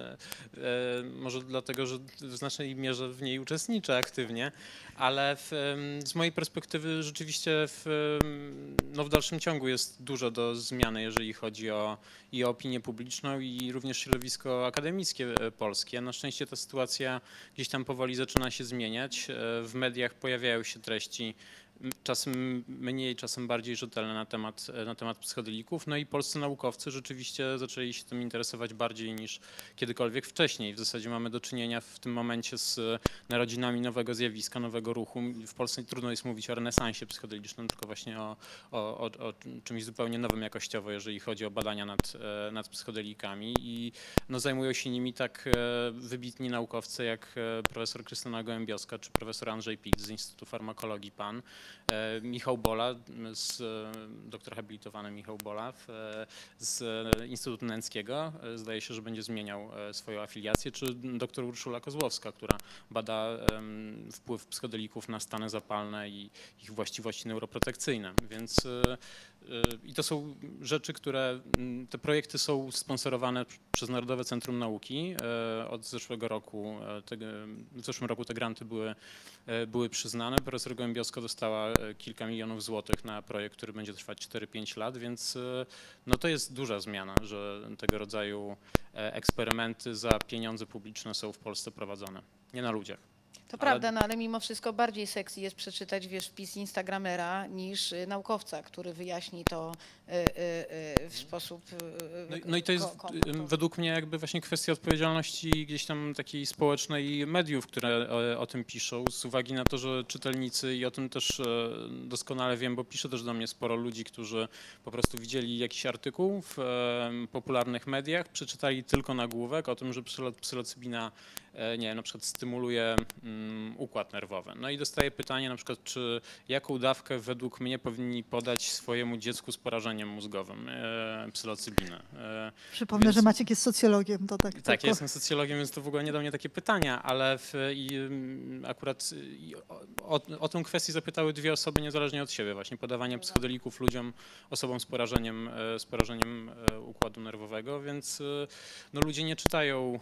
Speaker 3: e, może dlatego, że w znacznej mierze w niej uczestniczę aktywnie, ale w, z mojej perspektywy rzeczywiście w, no w dalszym ciągu jest dużo do zmiany, jeżeli chodzi o, i o opinię publiczną, i również środowisko akademickie polskie. Na szczęście ta sytuacja gdzieś tam powoli zaczyna się zmieniać. W mediach pojawiają się treści czasem mniej, czasem bardziej rzetelne na temat, na temat psychodelików. No i polscy naukowcy rzeczywiście zaczęli się tym interesować bardziej niż kiedykolwiek wcześniej. W zasadzie mamy do czynienia w tym momencie z narodzinami nowego zjawiska, nowego ruchu. W Polsce trudno jest mówić o renesansie psychodelicznym, tylko właśnie o, o, o, o czymś zupełnie nowym jakościowo, jeżeli chodzi o badania nad, nad psychodelikami. I no, zajmują się nimi tak wybitni naukowcy jak profesor Krystyna Gołębiowska czy profesor Andrzej Pic z Instytutu Farmakologii P A N. Michał Bola, z, doktor habilitowany Michał Bola z Instytutu Nęckiego, zdaje się, że będzie zmieniał swoją afiliację, czy doktor Urszula Kozłowska, która bada wpływ psychodelików na stany zapalne i ich właściwości neuroprotekcyjne, więc i to są rzeczy, które, te projekty są sponsorowane przez Narodowe Centrum Nauki od zeszłego roku. Te, w zeszłym roku te granty były, były przyznane. Profesor Gołębiowska dostała kilka milionów złotych na projekt, który będzie trwać cztery pięć lat, więc no to jest duża zmiana, że tego rodzaju eksperymenty za pieniądze publiczne są w Polsce prowadzone, nie na ludziach.
Speaker 1: To
Speaker 3: Ale-
Speaker 1: prawda, no ale mimo wszystko bardziej sexy jest przeczytać, wiesz, wpis Instagramera niż y, naukowca, który wyjaśni to y, y, y, w sposób y,
Speaker 3: No, i- no i to jest
Speaker 1: ko- ko-
Speaker 3: ym, według mnie jakby właśnie kwestia odpowiedzialności gdzieś tam takiej społecznej mediów, które o, o tym piszą, z uwagi na to, że czytelnicy, i o tym też e, doskonale wiem, bo pisze też do mnie sporo ludzi, którzy po prostu widzieli jakiś artykuł w e, popularnych mediach, przeczytali tylko nagłówek o tym, że psylo- psylocybina e, nie wiem, na przykład stymuluje mm, układ nerwowy. No i dostaję pytanie na przykład, czy jaką dawkę według mnie powinni podać swojemu dziecku z porażeniem mózgowym e, psylocybinę. E,
Speaker 2: Przypomnę,
Speaker 3: Więc-
Speaker 2: że Maciek jest socjologiem, to tak
Speaker 3: tak,
Speaker 2: tylko.
Speaker 3: ja jestem socjologiem, więc to w ogóle nie do mnie takie pytania, ale w, i, ym, akurat i o, o, o tę kwestię zapytały dwie osoby niezależnie od siebie, właśnie podawanie psychodelików ludziom, osobom z porażeniem, e, z porażeniem e, układu nerwowego, więc e, no, ludzie nie czytają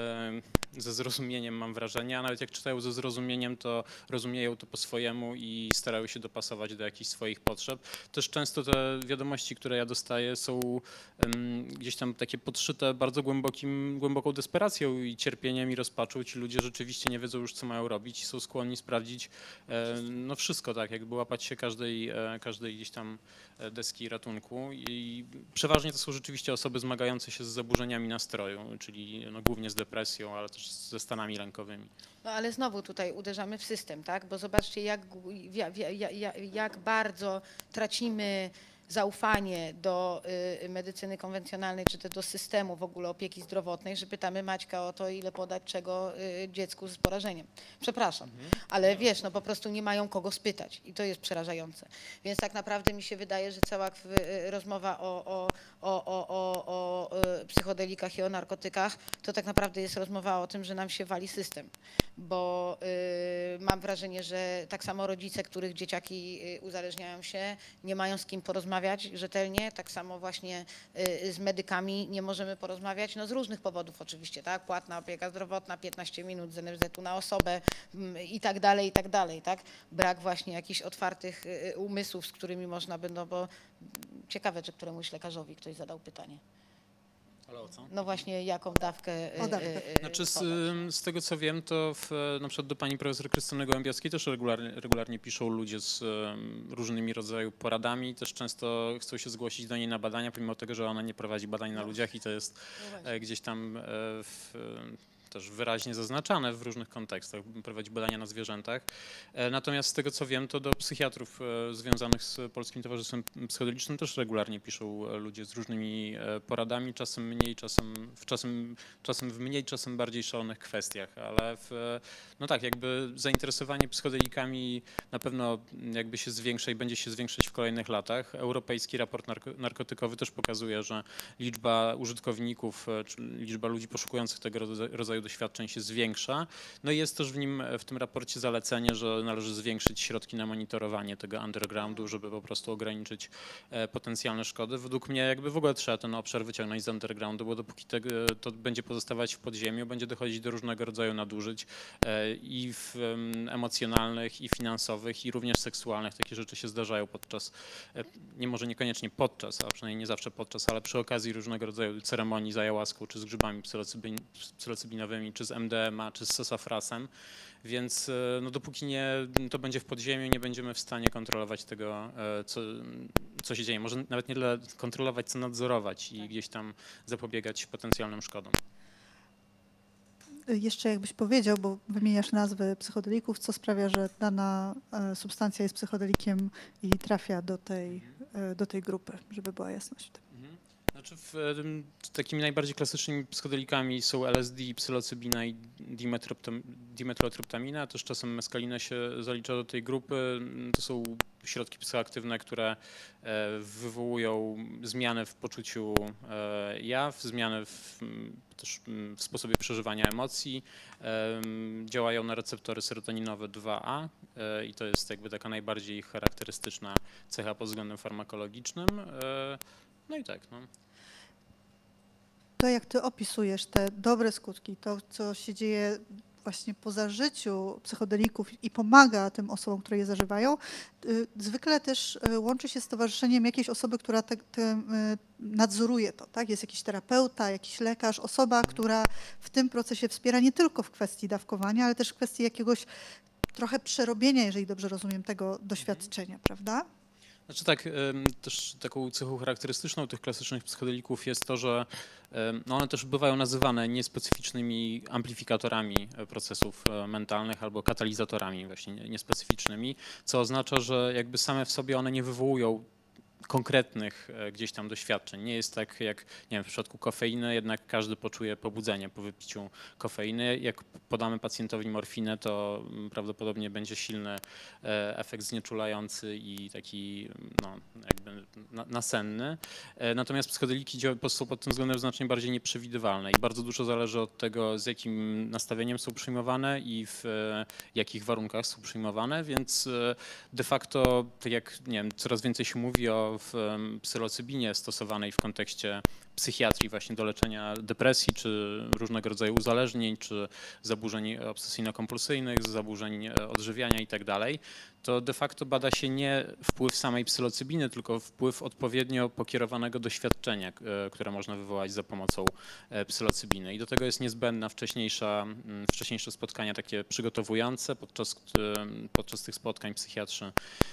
Speaker 3: e, ze zrozumieniem, mam wrażenie, a nawet jak czytają ze zrozumieniem, to rozumieją to po swojemu i starają się dopasować do jakichś swoich potrzeb. Też często te wiadomości, które ja dostaję, są em, gdzieś tam takie podszyte bardzo głębokim, głęboką desperacją i cierpieniem i rozpaczą. Ci ludzie rzeczywiście nie wiedzą już, co mają robić i są skłonni sprawdzić e, no wszystko, tak, jakby łapać się każdej, e, każdej gdzieś tam e, deski ratunku. I przeważnie to są rzeczywiście osoby zmagające się z zaburzeniami nastroju, czyli no, głównie z depresją, ale też ze stanami lękowymi.
Speaker 1: No ale znowu tutaj uderzamy w system, tak? Bo zobaczcie, jak, gu- ja- ja- ja- ja- jak bardzo tracimy zaufanie do y, medycyny konwencjonalnej, czy też do systemu w ogóle opieki zdrowotnej, że pytamy Maćka o to, ile podać czego y, dziecku z porażeniem. Przepraszam, ale wiesz, no po prostu nie mają kogo spytać i to jest przerażające. Więc tak naprawdę mi się wydaje, że cała kw- y, rozmowa o, o, o, o, o, o y, psychodelikach i o narkotykach, to tak naprawdę jest rozmowa o tym, że nam się wali system, bo y, mam wrażenie, że tak samo rodzice, których dzieciaki y, uzależniają się, nie mają z kim porozmawiać rzetelnie, tak samo właśnie y, z medykami nie możemy porozmawiać, no z różnych powodów oczywiście, tak, płatna opieka zdrowotna, piętnaście minut z N F Z-u na osobę mm, i tak dalej, i tak dalej, tak, brak właśnie jakichś otwartych y, umysłów, z którymi można by, no bo ciekawe, czy któremuś lekarzowi ktoś zadał pytanie.
Speaker 3: Ale o co?
Speaker 1: No właśnie, jaką dawkę? y,
Speaker 2: O dawkę.
Speaker 1: y, y,
Speaker 3: Znaczy z,
Speaker 1: podać.
Speaker 3: ym, z tego co wiem, to w, na przykład do pani profesor Krystyny Gołębiowskiej też regularnie, regularnie piszą ludzie z ym, różnymi rodzaju poradami. Też często chcą się zgłosić do niej na badania, pomimo tego, że ona nie prowadzi badań na ludziach i to jest
Speaker 1: No właśnie.
Speaker 3: e, gdzieś tam e, w, e, też wyraźnie zaznaczane w różnych kontekstach, prowadzi badania na zwierzętach. E, Natomiast z tego co wiem, to do psychiatrów e, związanych z Polskim Towarzystwem Psychodelicznym też regularnie piszą e, ludzie z różnymi e, poradami, czasem mniej, czasem w, czasem, czasem w mniej, czasem bardziej szalonych kwestiach, ale w, no tak, jakby zainteresowanie psychodelikami na pewno jakby się zwiększa i będzie się zwiększać w kolejnych latach. Europejski raport narko- narkotykowy też pokazuje, że liczba użytkowników, e, czy liczba ludzi poszukujących tego rodza- rodzaju doświadczeń się zwiększa. No i jest też w nim, w tym raporcie zalecenie, że należy zwiększyć środki na monitorowanie tego undergroundu, żeby po prostu ograniczyć e, potencjalne szkody. Według mnie jakby w ogóle trzeba ten obszar wyciągnąć z undergroundu, bo dopóki tego, to będzie pozostawać w podziemiu, będzie dochodzić do różnego rodzaju nadużyć e, i w, em, emocjonalnych, i finansowych, i również seksualnych. Takie rzeczy się zdarzają podczas, e, nie może niekoniecznie podczas, a przynajmniej nie zawsze podczas, ale przy okazji różnego rodzaju ceremonii z ayahuaską, czy z grzybami psylocybin, psylocybinowymi, czy z M D M A, czy z sosafrasem, więc e, no dopóki nie, to będzie w podziemiu, nie będziemy w stanie kontrolować tego, e, co, co się dzieje. Może nawet nie tyle kontrolować, co nadzorować i gdzieś tam zapobiegać potencjalnym szkodom.
Speaker 2: Jeszcze jakbyś powiedział, bo wymieniasz nazwy psychodelików, co sprawia, że dana e, substancja jest psychodelikiem i trafia do tej, e, do tej grupy, żeby była jasność w tym.
Speaker 3: Mhm. Znaczy w, em, takimi najbardziej klasycznymi psychodelikami są L S D, psylocybina i dimetroptam- dimetrotryptamina, a też czasem meskalina się zalicza do tej grupy. To są środki psychoaktywne, które e, wywołują zmianę w poczuciu e, jaw, zmianę w, m, też m, w sposobie przeżywania emocji. Em, Działają na receptory serotoninowe dwa A e, i to jest jakby taka najbardziej charakterystyczna cecha pod względem farmakologicznym. E, No i tak, no.
Speaker 2: To, jak ty opisujesz te dobre skutki, to, co się dzieje właśnie po zażyciu psychodelików i pomaga tym osobom, które je zażywają, y, zwykle też y, łączy się z towarzyszeniem jakiejś osoby, która te, te, y, nadzoruje to, tak? Jest jakiś terapeuta, jakiś lekarz, osoba, która w tym procesie wspiera nie tylko w kwestii dawkowania, ale też w kwestii jakiegoś trochę przerobienia, jeżeli dobrze rozumiem, tego doświadczenia, prawda?
Speaker 3: Znaczy tak, em, też taką cechą charakterystyczną tych klasycznych psychodelików jest to, że em, no one też bywają nazywane niespecyficznymi amplifikatorami e, procesów e, mentalnych albo katalizatorami właśnie nie- niespecyficznymi, co oznacza, że jakby same w sobie one nie wywołują konkretnych e, gdzieś tam doświadczeń. Nie jest tak jak, nie wiem, w przypadku kofeiny, jednak każdy poczuje pobudzenie po wypiciu kofeiny. Jak podamy pacjentowi morfinę, to mm, prawdopodobnie będzie silny e, efekt znieczulający i taki no, jakby na- nasenny. E, Natomiast psychodeliki dzia- są pod tym względem znacznie bardziej nieprzewidywalne i bardzo dużo zależy od tego, z jakim nastawieniem są przyjmowane i w e, jakich warunkach są przyjmowane, więc e, de facto, tak jak nie wiem, coraz więcej się mówi o w, em, psylocybinie stosowanej w kontekście psychiatrii właśnie do leczenia depresji, czy różnego rodzaju uzależnień, czy zaburzeń obsesyjno-kompulsyjnych, zaburzeń e, odżywiania i tak dalej, to de facto bada się nie wpływ samej psylocybiny, tylko wpływ odpowiednio pokierowanego doświadczenia, k- e, które można wywołać za pomocą e, psylocybiny. I do tego jest niezbędna wcześniejsza, mm, wcześniejsze spotkania takie przygotowujące. Podczas, e, podczas tych spotkań psychiatrzy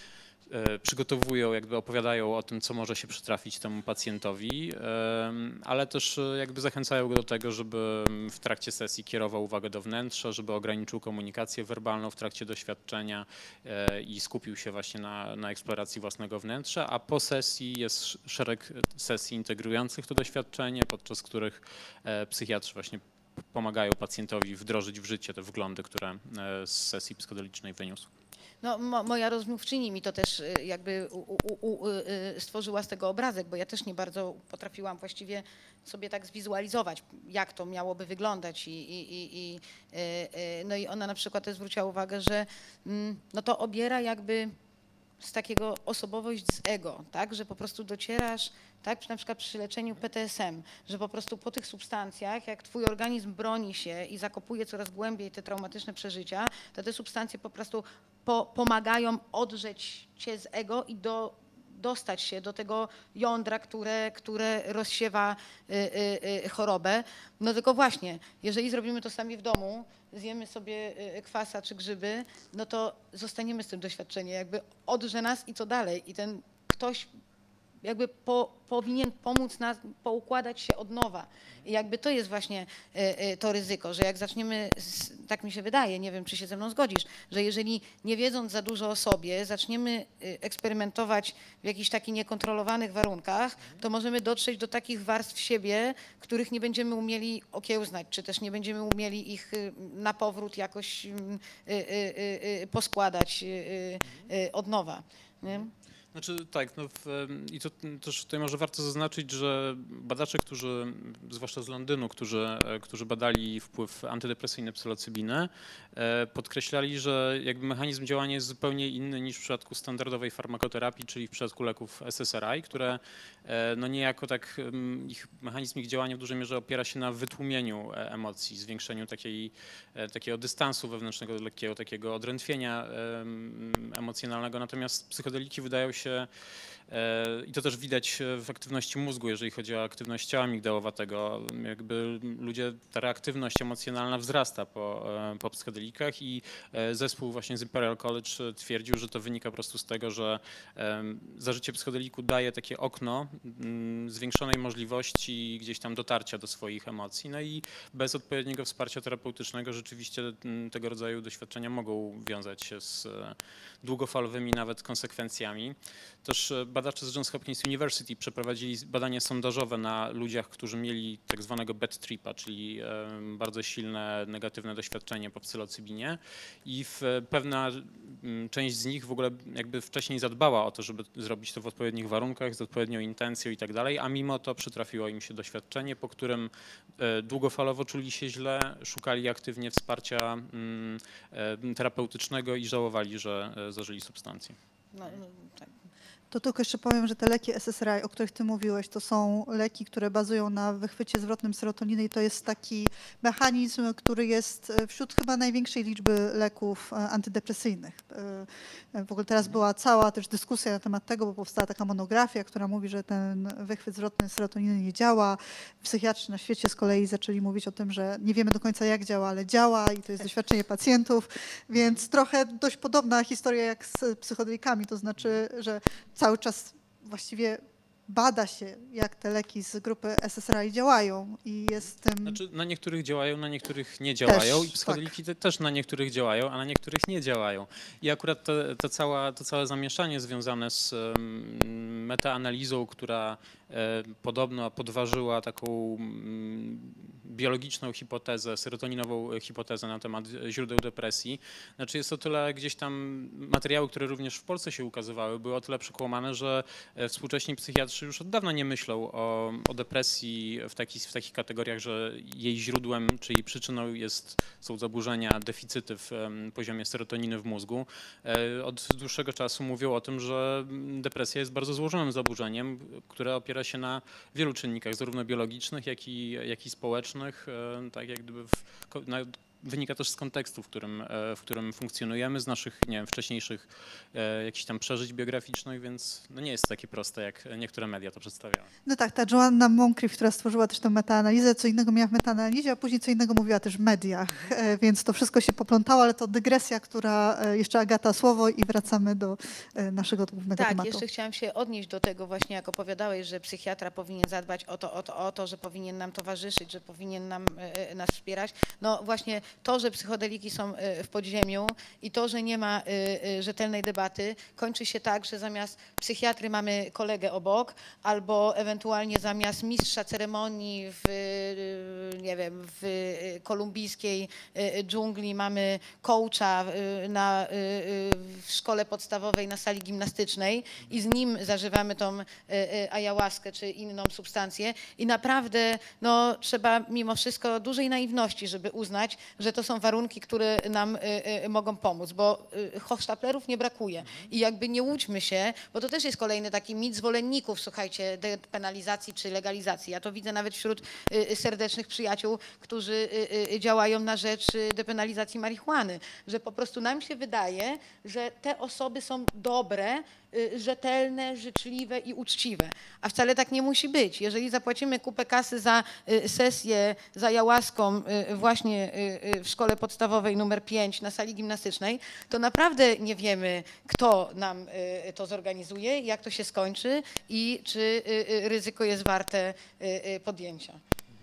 Speaker 3: e, przygotowują, jakby opowiadają o tym, co może się przytrafić temu pacjentowi, em, ale też e, jakby zachęcają go do tego, żeby w trakcie sesji kierował uwagę do wnętrza, żeby ograniczył komunikację werbalną w trakcie doświadczenia e, i skupił się właśnie na, na eksploracji własnego wnętrza, a po sesji jest sz- szereg sesji integrujących to doświadczenie, podczas których e, psychiatrzy właśnie p- pomagają pacjentowi wdrożyć w życie te wglądy, które e, z sesji psychodelicznej wyniósł.
Speaker 1: No, mo, moja rozmówczyni mi to też y, jakby u, u, u, y, y, stworzyła z tego obrazek, bo ja też nie bardzo potrafiłam właściwie sobie tak zwizualizować, jak to miałoby wyglądać. I, i, i, i, y, y, no i ona na przykład też zwróciła uwagę, że mm, no to obiera jakby z takiego osobowość z ego, tak, że po prostu docierasz, tak, na przykład przy leczeniu P T S M, że po prostu po tych substancjach, jak twój organizm broni się i zakopuje coraz głębiej te traumatyczne przeżycia, to te substancje po prostu po, pomagają odrzeć cię z ego i do, dostać się do tego jądra, które, które rozsiewa y, y, y, chorobę. No tylko właśnie, jeżeli zrobimy to sami w domu, zjemy sobie y, kwasa czy grzyby, no to zostaniemy z tym doświadczeniem, jakby odrze nas i co dalej. I ten ktoś jakby po, powinien pomóc nas poukładać się od nowa. I jakby to jest właśnie e, e, to ryzyko, że jak zaczniemy, z, tak mi się wydaje, nie wiem, czy się ze mną zgodzisz, że jeżeli nie wiedząc za dużo o sobie, zaczniemy e, eksperymentować w jakichś takich niekontrolowanych warunkach, to możemy dotrzeć do takich warstw siebie, których nie będziemy umieli okiełznać, czy też nie będziemy umieli ich e, na powrót jakoś e, e, e, e, poskładać e, e, od nowa. Nie?
Speaker 3: Znaczy tak, no w, i to też tutaj może warto zaznaczyć, że badacze, którzy, zwłaszcza z Londynu, którzy, którzy badali wpływ antydepresyjny psylocybiny, podkreślali, że jakby mechanizm działania jest zupełnie inny niż w przypadku standardowej farmakoterapii, czyli w przypadku leków S S R I, które no niejako tak, ich mechanizm ich działania w dużej mierze opiera się na wytłumieniu emocji, zwiększeniu takiej, takiego dystansu wewnętrznego, lekkiego takiego odrętwienia emocjonalnego, natomiast psychodeliki wydają się i to też widać w aktywności mózgu, jeżeli chodzi o aktywność ciała migdałowatego. Jakby ludzie, ta reaktywność emocjonalna wzrasta po, po psychodelikach i zespół właśnie z Imperial College twierdził, że to wynika po prostu z tego, że zażycie psychodeliku daje takie okno zwiększonej możliwości gdzieś tam dotarcia do swoich emocji. No i bez odpowiedniego wsparcia terapeutycznego rzeczywiście tego rodzaju doświadczenia mogą wiązać się z długofalowymi nawet konsekwencjami. Też badacze z Johns Hopkins University przeprowadzili badania sondażowe na ludziach, którzy mieli tak zwanego bad tripa, czyli bardzo silne negatywne doświadczenie po psylocybinie i w pewna część z nich w ogóle jakby wcześniej zadbała o to, żeby zrobić to w odpowiednich warunkach, z odpowiednią intencją i tak dalej, a mimo to przytrafiło im się doświadczenie, po którym długofalowo czuli się źle, szukali aktywnie wsparcia terapeutycznego i żałowali, że zażyli substancję.
Speaker 1: No, no, tak.
Speaker 2: To tylko jeszcze powiem, że te leki S S R I, o których ty mówiłeś, to są leki, które bazują na wychwycie zwrotnym serotoniny i to jest taki mechanizm, który jest wśród chyba największej liczby leków antydepresyjnych. W ogóle teraz była cała też dyskusja na temat tego, bo powstała taka monografia, która mówi, że ten wychwyt zwrotny serotoniny nie działa. Psychiatrzy na świecie z kolei zaczęli mówić o tym, że nie wiemy do końca jak działa, ale działa i to jest doświadczenie pacjentów, więc trochę dość podobna historia jak z psychodelikami, to znaczy, że cały czas właściwie bada się, jak te leki z grupy S S R I działają i jest tym...
Speaker 3: Znaczy, na niektórych działają, na niektórych nie działają
Speaker 2: Też,
Speaker 3: i psychodeliki
Speaker 2: tak.
Speaker 3: te, też na niektórych działają, a na niektórych nie działają. I akurat to, to, cała, to całe zamieszanie związane z um, metaanalizą, która e, podobno podważyła taką um, biologiczną hipotezę, serotoninową hipotezę na temat źródeł depresji. Znaczy jest o tyle gdzieś tam materiały, które również w Polsce się ukazywały, były o tyle przekłamane, że współcześni psychiatrzy już od dawna nie myślą o, o depresji w, taki, w takich kategoriach, że jej źródłem czy jej przyczyną jest, są zaburzenia, deficyty w um, poziomie serotoniny w mózgu. E, od dłuższego czasu mówią o tym, że depresja jest bardzo złożonym zaburzeniem, które opiera się na wielu czynnikach, zarówno biologicznych, jak i, jak i społecznych. Tak jak gdyby w, na, wynika też z kontekstu, w którym, w którym funkcjonujemy, z naszych nie wiem, wcześniejszych e, jakichś tam przeżyć biograficznych, więc no nie jest to takie proste, jak niektóre media to przedstawiały.
Speaker 2: No tak, ta Joanna Moncrief, która stworzyła też tę metaanalizę, co innego miała w metaanalizie, a później co innego mówiła też w mediach, e, więc to wszystko się poplątało, ale to dygresja, która e, jeszcze Agata słowo i wracamy do e, naszego głównego
Speaker 1: tak,
Speaker 2: tematu.
Speaker 1: jeszcze chciałam się odnieść do tego właśnie, jak opowiadałeś, że psychiatra powinien zadbać o to, o to, o to, że powinien nam towarzyszyć, że powinien nam, e, nas wspierać. No właśnie to, że psychodeliki są w podziemiu i to, że nie ma rzetelnej debaty, kończy się tak, że zamiast psychiatry mamy kolegę obok, albo ewentualnie zamiast mistrza ceremonii w, nie wiem, w kolumbijskiej dżungli mamy coacha na, w szkole podstawowej na sali gimnastycznej i z nim zażywamy tą ayahuaskę czy inną substancję i naprawdę no, trzeba mimo wszystko dużej naiwności, żeby uznać, że to są warunki, które nam y, y, mogą pomóc, bo y, hochsztaplerów nie brakuje i jakby nie łudźmy się, bo to też jest kolejny taki mit zwolenników, słuchajcie, depenalizacji czy legalizacji. Ja to widzę nawet wśród y, serdecznych przyjaciół, którzy y, y, działają na rzecz depenalizacji marihuany, że po prostu nam się wydaje, że te osoby są dobre y, rzetelne, życzliwe i uczciwe. A wcale tak nie musi być. Jeżeli zapłacimy kupę kasy za y, sesję za jałaską y, właśnie y, y, w szkole podstawowej numer pięć na sali gimnastycznej, to naprawdę nie wiemy, kto nam y, to zorganizuje, jak to się skończy i czy y, y, ryzyko jest warte y, y, podjęcia.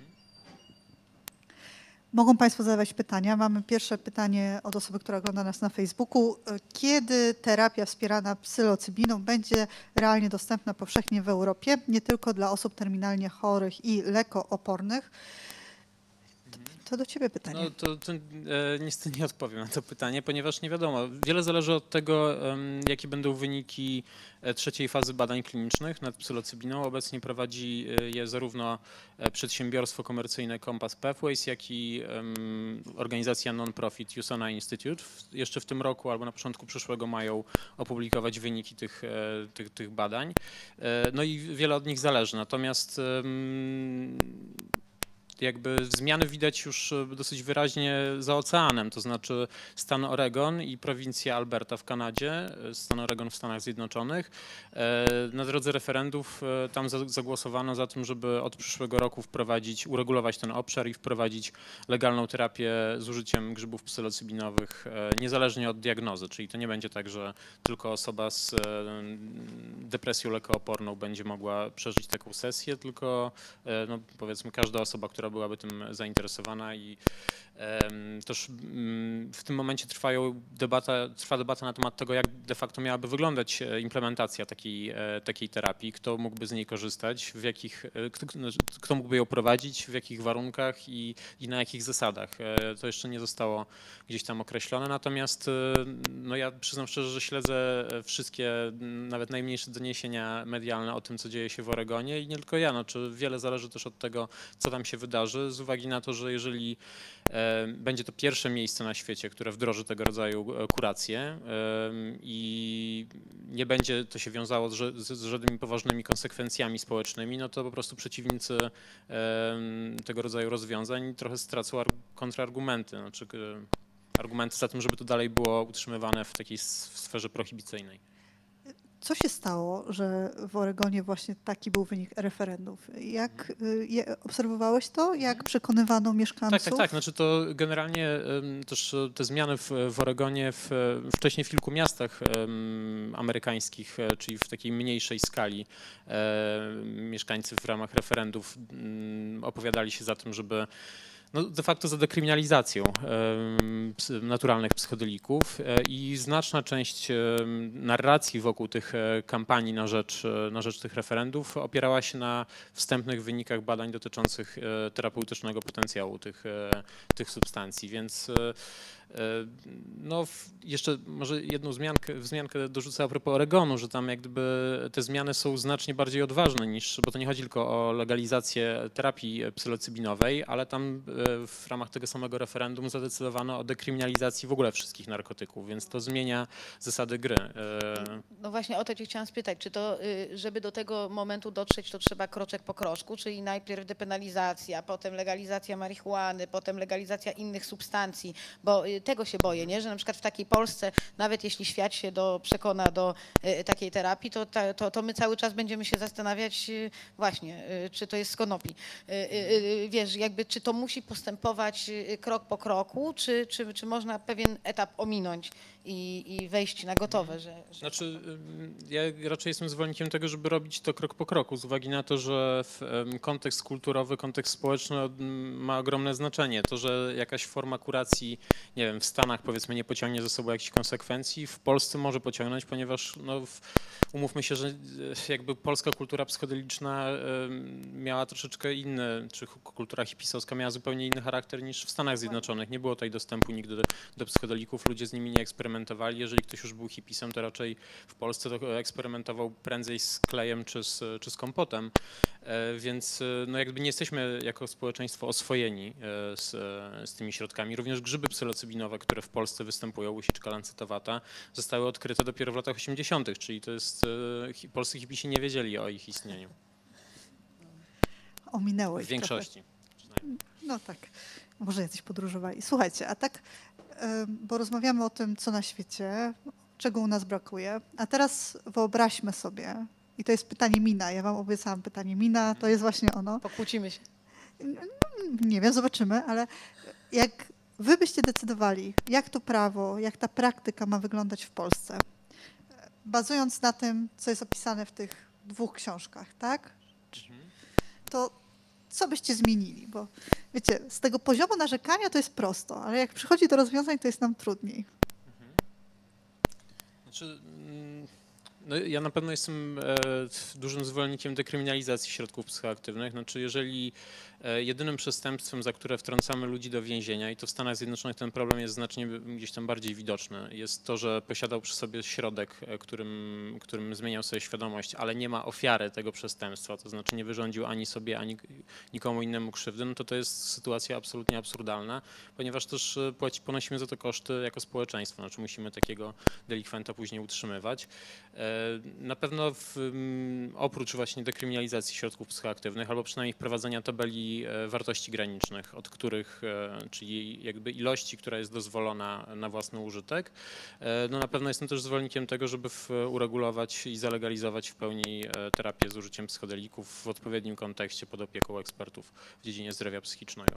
Speaker 2: Mogą Państwo zadawać pytania. Mamy pierwsze pytanie od osoby, która ogląda nas na Facebooku. Kiedy terapia wspierana psylocybiną będzie realnie dostępna powszechnie w Europie, nie tylko dla osób terminalnie chorych i lekoopornych? To, to do Ciebie pytanie.
Speaker 3: No to, to e, niestety nie odpowiem na to pytanie, ponieważ nie wiadomo. Wiele zależy od tego, em, jakie będą wyniki e, trzeciej fazy badań klinicznych nad psylocybiną. Obecnie prowadzi e, je zarówno e, przedsiębiorstwo komercyjne Compass Pathways, jak i em, organizacja non-profit USANA Institute. W, jeszcze w tym roku albo na początku przyszłego mają opublikować wyniki tych, e, tych, tych badań. E, no i wiele od nich zależy. Natomiast em, jakby zmiany widać już dosyć wyraźnie za oceanem, to znaczy stan Oregon i prowincja Alberta w Kanadzie, stan Oregon w Stanach Zjednoczonych. Na drodze referendów tam zagłosowano za tym, żeby od przyszłego roku wprowadzić, uregulować ten obszar i wprowadzić legalną terapię z użyciem grzybów psylocybinowych niezależnie od diagnozy, czyli to nie będzie tak, że tylko osoba z depresją lekooporną będzie mogła przeżyć taką sesję, tylko no, powiedzmy każda osoba, która byłaby tym zainteresowana i um, też um, w tym momencie trwają debata, trwa debata na temat tego, jak de facto miałaby wyglądać implementacja takiej, takiej terapii, kto mógłby z niej korzystać, w jakich, kto, kto mógłby ją prowadzić, w jakich warunkach i, i na jakich zasadach. To jeszcze nie zostało gdzieś tam określone, natomiast no ja przyznam szczerze, że śledzę wszystkie, nawet najmniejsze doniesienia medialne o tym, co dzieje się w Oregonie i nie tylko ja, no, czy wiele zależy też od tego, co tam się wydarzy, z uwagi na to, że jeżeli e, będzie to pierwsze miejsce na świecie, które wdroży tego rodzaju kurację e, i nie będzie to się wiązało z, z, z żadnymi poważnymi konsekwencjami społecznymi, no to po prostu przeciwnicy e, tego rodzaju rozwiązań trochę stracą kontrargumenty, znaczy argumenty za tym, żeby to dalej było utrzymywane w takiej sferze prohibicyjnej.
Speaker 2: Co się stało, że w Oregonie właśnie taki był wynik referendów? Jak je, obserwowałeś to? Jak przekonywano mieszkańców?
Speaker 3: Tak, tak, tak. Znaczy to generalnie um, też te zmiany w, w Oregonie, w, wcześniej w kilku miastach um, amerykańskich, czyli w takiej mniejszej skali, um, mieszkańcy w ramach referendów um, opowiadali się za tym, żeby no de facto za dekryminalizacją e, naturalnych psychodelików e, i znaczna część e, narracji wokół tych e, kampanii na rzecz, e, na rzecz tych referendów opierała się na wstępnych wynikach badań dotyczących e, terapeutycznego potencjału tych, e, tych substancji, więc e, no jeszcze może jedną wzmiankę, wzmiankę dorzucę a propos Oregonu, że tam jak gdyby te zmiany są znacznie bardziej odważne niż, bo to nie chodzi tylko o legalizację terapii psylocybinowej, ale tam w ramach tego samego referendum zadecydowano o dekryminalizacji w ogóle wszystkich narkotyków, więc to zmienia zasady gry.
Speaker 1: No właśnie o to cię chciałam spytać, czy to, żeby do tego momentu dotrzeć, to trzeba kroczek po kroczku, czyli najpierw depenalizacja, potem legalizacja marihuany, potem legalizacja innych substancji, bo tego się boję, nie? Że na przykład w takiej Polsce, nawet jeśli świat się do, przekona do y, takiej terapii, to, ta, to, to my cały czas będziemy się zastanawiać y, właśnie, y, czy to jest z konopi. Y, y, wiesz, jakby czy to musi postępować y, krok po kroku, czy, czy, czy można pewien etap ominąć i, i wejść na gotowe? Że, że...
Speaker 3: Znaczy, ja raczej jestem zwolennikiem tego, żeby robić to krok po kroku, z uwagi na to, że kontekst kulturowy, kontekst społeczny ma ogromne znaczenie. To, że jakaś forma kuracji, nie wiem, w Stanach powiedzmy nie pociągnie ze sobą jakichś konsekwencji, w Polsce może pociągnąć, ponieważ no, umówmy się, że jakby polska kultura psychodeliczna miała troszeczkę inny, czy kultura hipisowska miała zupełnie inny charakter niż w Stanach Zjednoczonych. Nie było tutaj dostępu nigdy do, do psychodelików, ludzie z nimi nie eksperymentowali. Jeżeli ktoś już był hipisem, to raczej w Polsce to eksperymentował prędzej z klejem czy z, czy z kompotem, więc no jakby nie jesteśmy jako społeczeństwo oswojeni z, z tymi środkami. Również grzyby psylocybinowe, które w Polsce występują, łysiczka lancetowata, zostały odkryte dopiero w latach osiemdziesiątych, czyli to jest, polscy hipisi nie wiedzieli o ich istnieniu.
Speaker 2: Ominęło ich
Speaker 3: w większości.
Speaker 2: No tak, może jacyś podróżowali. Słuchajcie, a tak, bo rozmawiamy o tym, co na świecie, czego u nas brakuje. A teraz wyobraźmy sobie, i to jest pytanie Mina, ja wam obiecałam pytanie Mina, to jest właśnie ono.
Speaker 1: Pokłócimy się.
Speaker 2: Nie wiem, zobaczymy, ale jak wy byście decydowali, jak to prawo, jak ta praktyka ma wyglądać w Polsce, bazując na tym, co jest opisane w tych dwóch książkach, tak? To co byście zmienili? Bo wiecie, z tego poziomu narzekania to jest prosto, ale jak przychodzi do rozwiązań, to jest nam trudniej.
Speaker 3: Znaczy, mm, no ja na pewno jestem e, dużym zwolennikiem dekryminalizacji środków psychoaktywnych. Znaczy, jeżeli e, jedynym przestępstwem, za które wtrącamy ludzi do więzienia, i to w Stanach Zjednoczonych ten problem jest znacznie gdzieś tam bardziej widoczny, jest to, że posiadał przy sobie środek, e, którym, którym zmieniał sobie świadomość, ale nie ma ofiary tego przestępstwa, to znaczy nie wyrządził ani sobie, ani nikomu innemu krzywdy, no to to jest sytuacja absolutnie absurdalna, ponieważ też e, płaci, ponosimy za to koszty jako społeczeństwo, znaczy musimy takiego delikwenta później utrzymywać. E, Na pewno w, oprócz właśnie dekryminalizacji środków psychoaktywnych, albo przynajmniej wprowadzenia tabeli wartości granicznych, od których, czyli jakby ilości, która jest dozwolona na własny użytek, no na pewno jestem też zwolennikiem tego, żeby w, uregulować i zalegalizować w pełni terapię z użyciem psychodelików w odpowiednim kontekście pod opieką ekspertów w dziedzinie zdrowia psychicznego.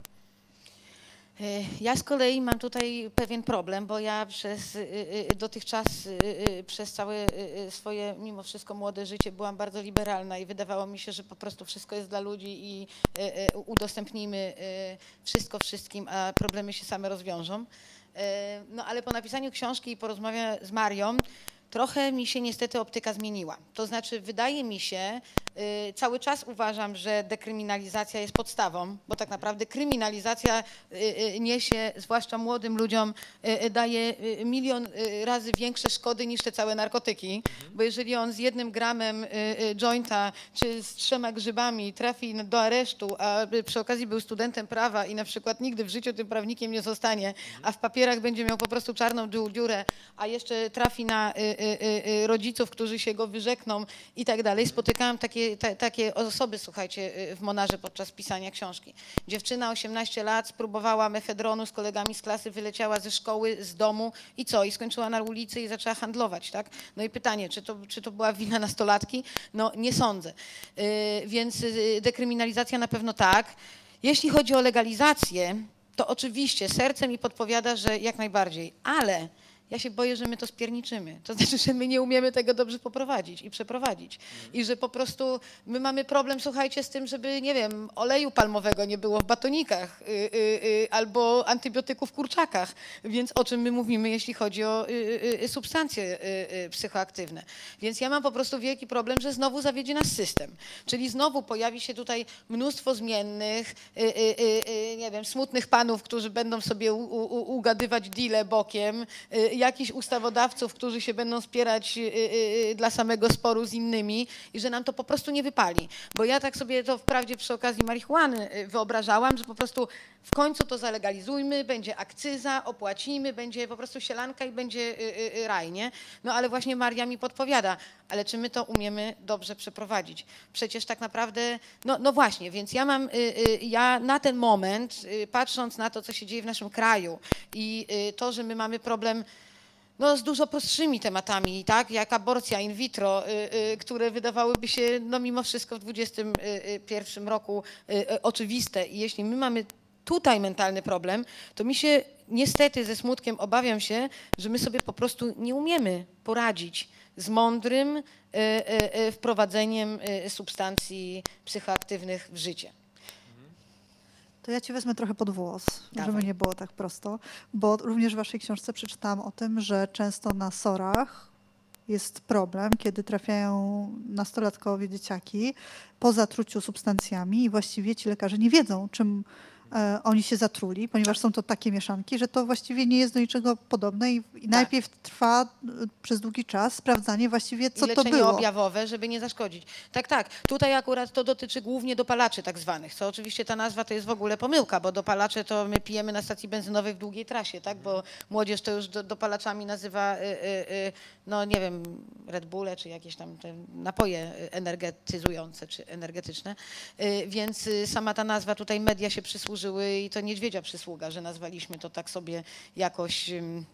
Speaker 1: Ja z kolei mam tutaj pewien problem, bo ja przez dotychczas, przez całe swoje, mimo wszystko młode życie byłam bardzo liberalna i wydawało mi się, że po prostu wszystko jest dla ludzi i udostępnijmy wszystko wszystkim, a problemy się same rozwiążą. No ale po napisaniu książki i po rozmowie z Marią trochę mi się niestety optyka zmieniła. To znaczy wydaje mi się, y, cały czas uważam, że dekryminalizacja jest podstawą, bo tak naprawdę kryminalizacja y, y, niesie, zwłaszcza młodym ludziom, y, y, daje y, milion y, razy większe szkody niż te całe narkotyki, bo jeżeli on z jednym gramem y, y, jointa czy z trzema grzybami trafi do aresztu, a przy okazji był studentem prawa i na przykład nigdy w życiu tym prawnikiem nie zostanie, a w papierach będzie miał po prostu czarną dziurę, a jeszcze trafi na y, rodziców, którzy się go wyrzekną i tak dalej. Spotykałam takie, ta, takie osoby, słuchajcie, w Monarze podczas pisania książki. Dziewczyna, osiemnaście lat, spróbowała mefedronu z kolegami z klasy, wyleciała ze szkoły, z domu i co? I skończyła na ulicy i zaczęła handlować, tak? No i pytanie, czy to, czy to była wina nastolatki? No nie sądzę. Yy, więc dekryminalizacja na pewno tak. Jeśli chodzi o legalizację, to oczywiście serce mi podpowiada, że jak najbardziej, ale ja się boję, że my to spierniczymy. To znaczy, że my nie umiemy tego dobrze poprowadzić i przeprowadzić. I że po prostu my mamy problem, słuchajcie, z tym, żeby, nie wiem, oleju palmowego nie było w batonikach y, y, y, albo antybiotyków w kurczakach. Więc o czym my mówimy, jeśli chodzi o y, y, substancje y, y, psychoaktywne. Więc ja mam po prostu wielki problem, że znowu zawiedzie nas system. Czyli znowu pojawi się tutaj mnóstwo zmiennych, y, y, y, nie wiem, smutnych panów, którzy będą sobie u, u, ugadywać deale bokiem, y, jakichś ustawodawców, którzy się będą spierać dla samego sporu z innymi i że nam to po prostu nie wypali. Bo ja tak sobie to wprawdzie przy okazji marihuany wyobrażałam, że po prostu w końcu to zalegalizujmy, będzie akcyza, opłacimy, będzie po prostu sielanka i będzie raj, nie? No ale właśnie Maria mi podpowiada, ale czy my to umiemy dobrze przeprowadzić? Przecież tak naprawdę, no, no właśnie, więc ja mam, ja na ten moment, patrząc na to, co się dzieje w naszym kraju i to, że my mamy problem no, z dużo prostszymi tematami, tak, jak aborcja in vitro, y, y, które wydawałyby się no, mimo wszystko w dwudziestym pierwszym roku y, y, oczywiste. I jeśli my mamy tutaj mentalny problem, to mi się niestety ze smutkiem obawiam się, że my sobie po prostu nie umiemy poradzić z mądrym y, y, y, wprowadzeniem y, substancji psychoaktywnych w życie.
Speaker 2: To ja cię wezmę trochę pod włos,
Speaker 1: Dawaj.
Speaker 2: żeby nie było tak prosto, bo również w waszej książce przeczytałam o tym, że często na sorach jest problem, kiedy trafiają nastolatkowie dzieciaki po zatruciu substancjami i właściwie ci lekarze nie wiedzą, czym e, oni się zatruli, ponieważ są to takie mieszanki, że to właściwie nie jest do niczego podobne i, i najpierw trwa e, przez długi czas sprawdzanie właściwie, co
Speaker 1: I
Speaker 2: to
Speaker 1: leczenie
Speaker 2: było.
Speaker 1: objawowe, żeby nie zaszkodzić. Tak, tak. Tutaj akurat to dotyczy głównie dopalaczy tak zwanych, co oczywiście ta nazwa to jest w ogóle pomyłka, bo dopalacze to my pijemy na stacji benzynowej w długiej trasie, tak? Bo młodzież to już do, dopalaczami nazywa, y, y, y, no nie wiem, Red Bulle czy jakieś tam te napoje energetyzujące czy energetyczne. Y, więc y, sama ta nazwa tutaj media się przysłużyły i to niedźwiedzia przysługa, że nazwaliśmy to tak sobie jakoś... Y,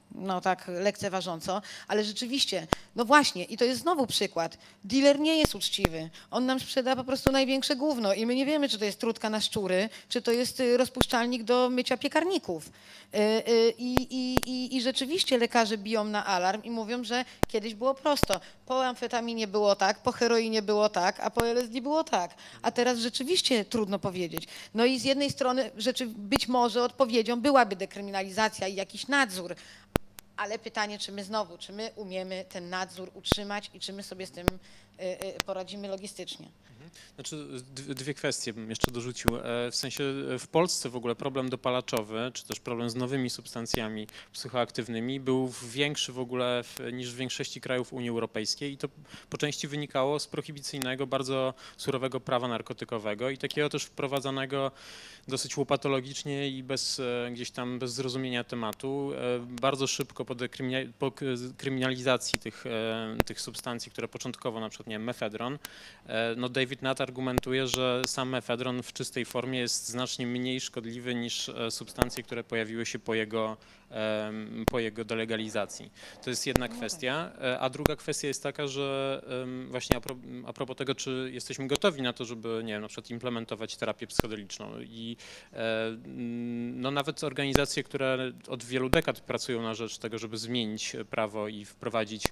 Speaker 1: no tak lekceważąco, ale rzeczywiście, no właśnie, i to jest znowu przykład. Dealer nie jest uczciwy. On nam sprzeda po prostu największe gówno i my nie wiemy, czy to jest trudka na szczury, czy to jest y, rozpuszczalnik do mycia piekarników. Y, y, I, i, i, I rzeczywiście lekarze biją na alarm i mówią, że kiedyś było prosto. Po amfetaminie było tak, po heroinie było tak, a po L S D było tak. A teraz rzeczywiście trudno powiedzieć. No i z jednej strony rzeczy, być może odpowiedzią byłaby dekryminalizacja i jakiś nadzór, ale pytanie, czy my znowu, czy my umiemy ten nadzór utrzymać i czy my sobie z tym y, y, poradzimy logistycznie.
Speaker 3: Znaczy, d- dwie kwestie bym jeszcze dorzucił. E, W sensie e, w Polsce w ogóle problem dopalaczowy, czy też problem z nowymi substancjami psychoaktywnymi był większy w ogóle w, niż w większości krajów Unii Europejskiej i to po części wynikało z prohibicyjnego, bardzo surowego prawa narkotykowego i takiego też wprowadzanego dosyć łopatologicznie i bez e, gdzieś tam bez zrozumienia tematu. E, Bardzo szybko po, dekryminia- po k- kryminalizacji tych, e, tych substancji, które początkowo, na przykład nie wiem, mefedron, e, no David Nutt argumentuje, że sam mefedron w czystej formie jest znacznie mniej szkodliwy niż e, substancje, które pojawiły się po jego, em, po jego delegalizacji. To jest jedna kwestia. E, A druga kwestia jest taka, że em, właśnie a, pro, a propos tego, czy jesteśmy gotowi na to, żeby, nie wiem, na przykład implementować terapię psychodeliczną i e, mm, no nawet organizacje, które od wielu dekad pracują na rzecz tego, żeby zmienić prawo i wprowadzić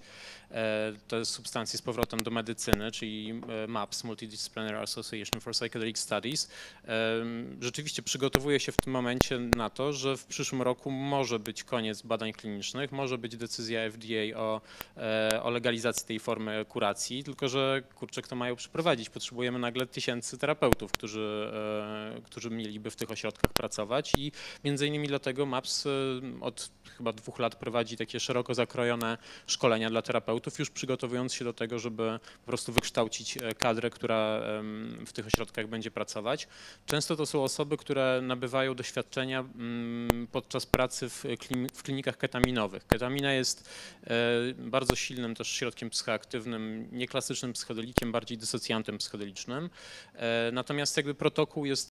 Speaker 3: e, te substancje z powrotem do medycyny, czyli e, MAPS, Multidisciplinary Association for Psychedelic Studies, em, rzeczywiście przygotowuje się w tym momencie na to, że w przyszłym roku może być koniec badań klinicznych, może być decyzja F D A o, e, o legalizacji tej formy kuracji, tylko że kurczę, kto mają przeprowadzić? Potrzebujemy nagle tysięcy terapeutów, którzy, e, którzy mieliby w tych ośrodkach pracować i między innymi dlatego MAPS e, od chyba dwóch lat prowadzi takie szeroko zakrojone szkolenia dla terapeutów, już przygotowując się do tego, żeby po prostu wykształcić e, kadrę, która em, w tych ośrodkach będzie pracować. Często to są osoby, które nabywają doświadczenia mm, podczas pracy w, klin- w klinikach ketaminowych. Ketamina jest e, bardzo silnym też środkiem psychoaktywnym, nieklasycznym psychodelikiem, bardziej dysocjantem psychodelicznym. E, Natomiast jakby protokół jest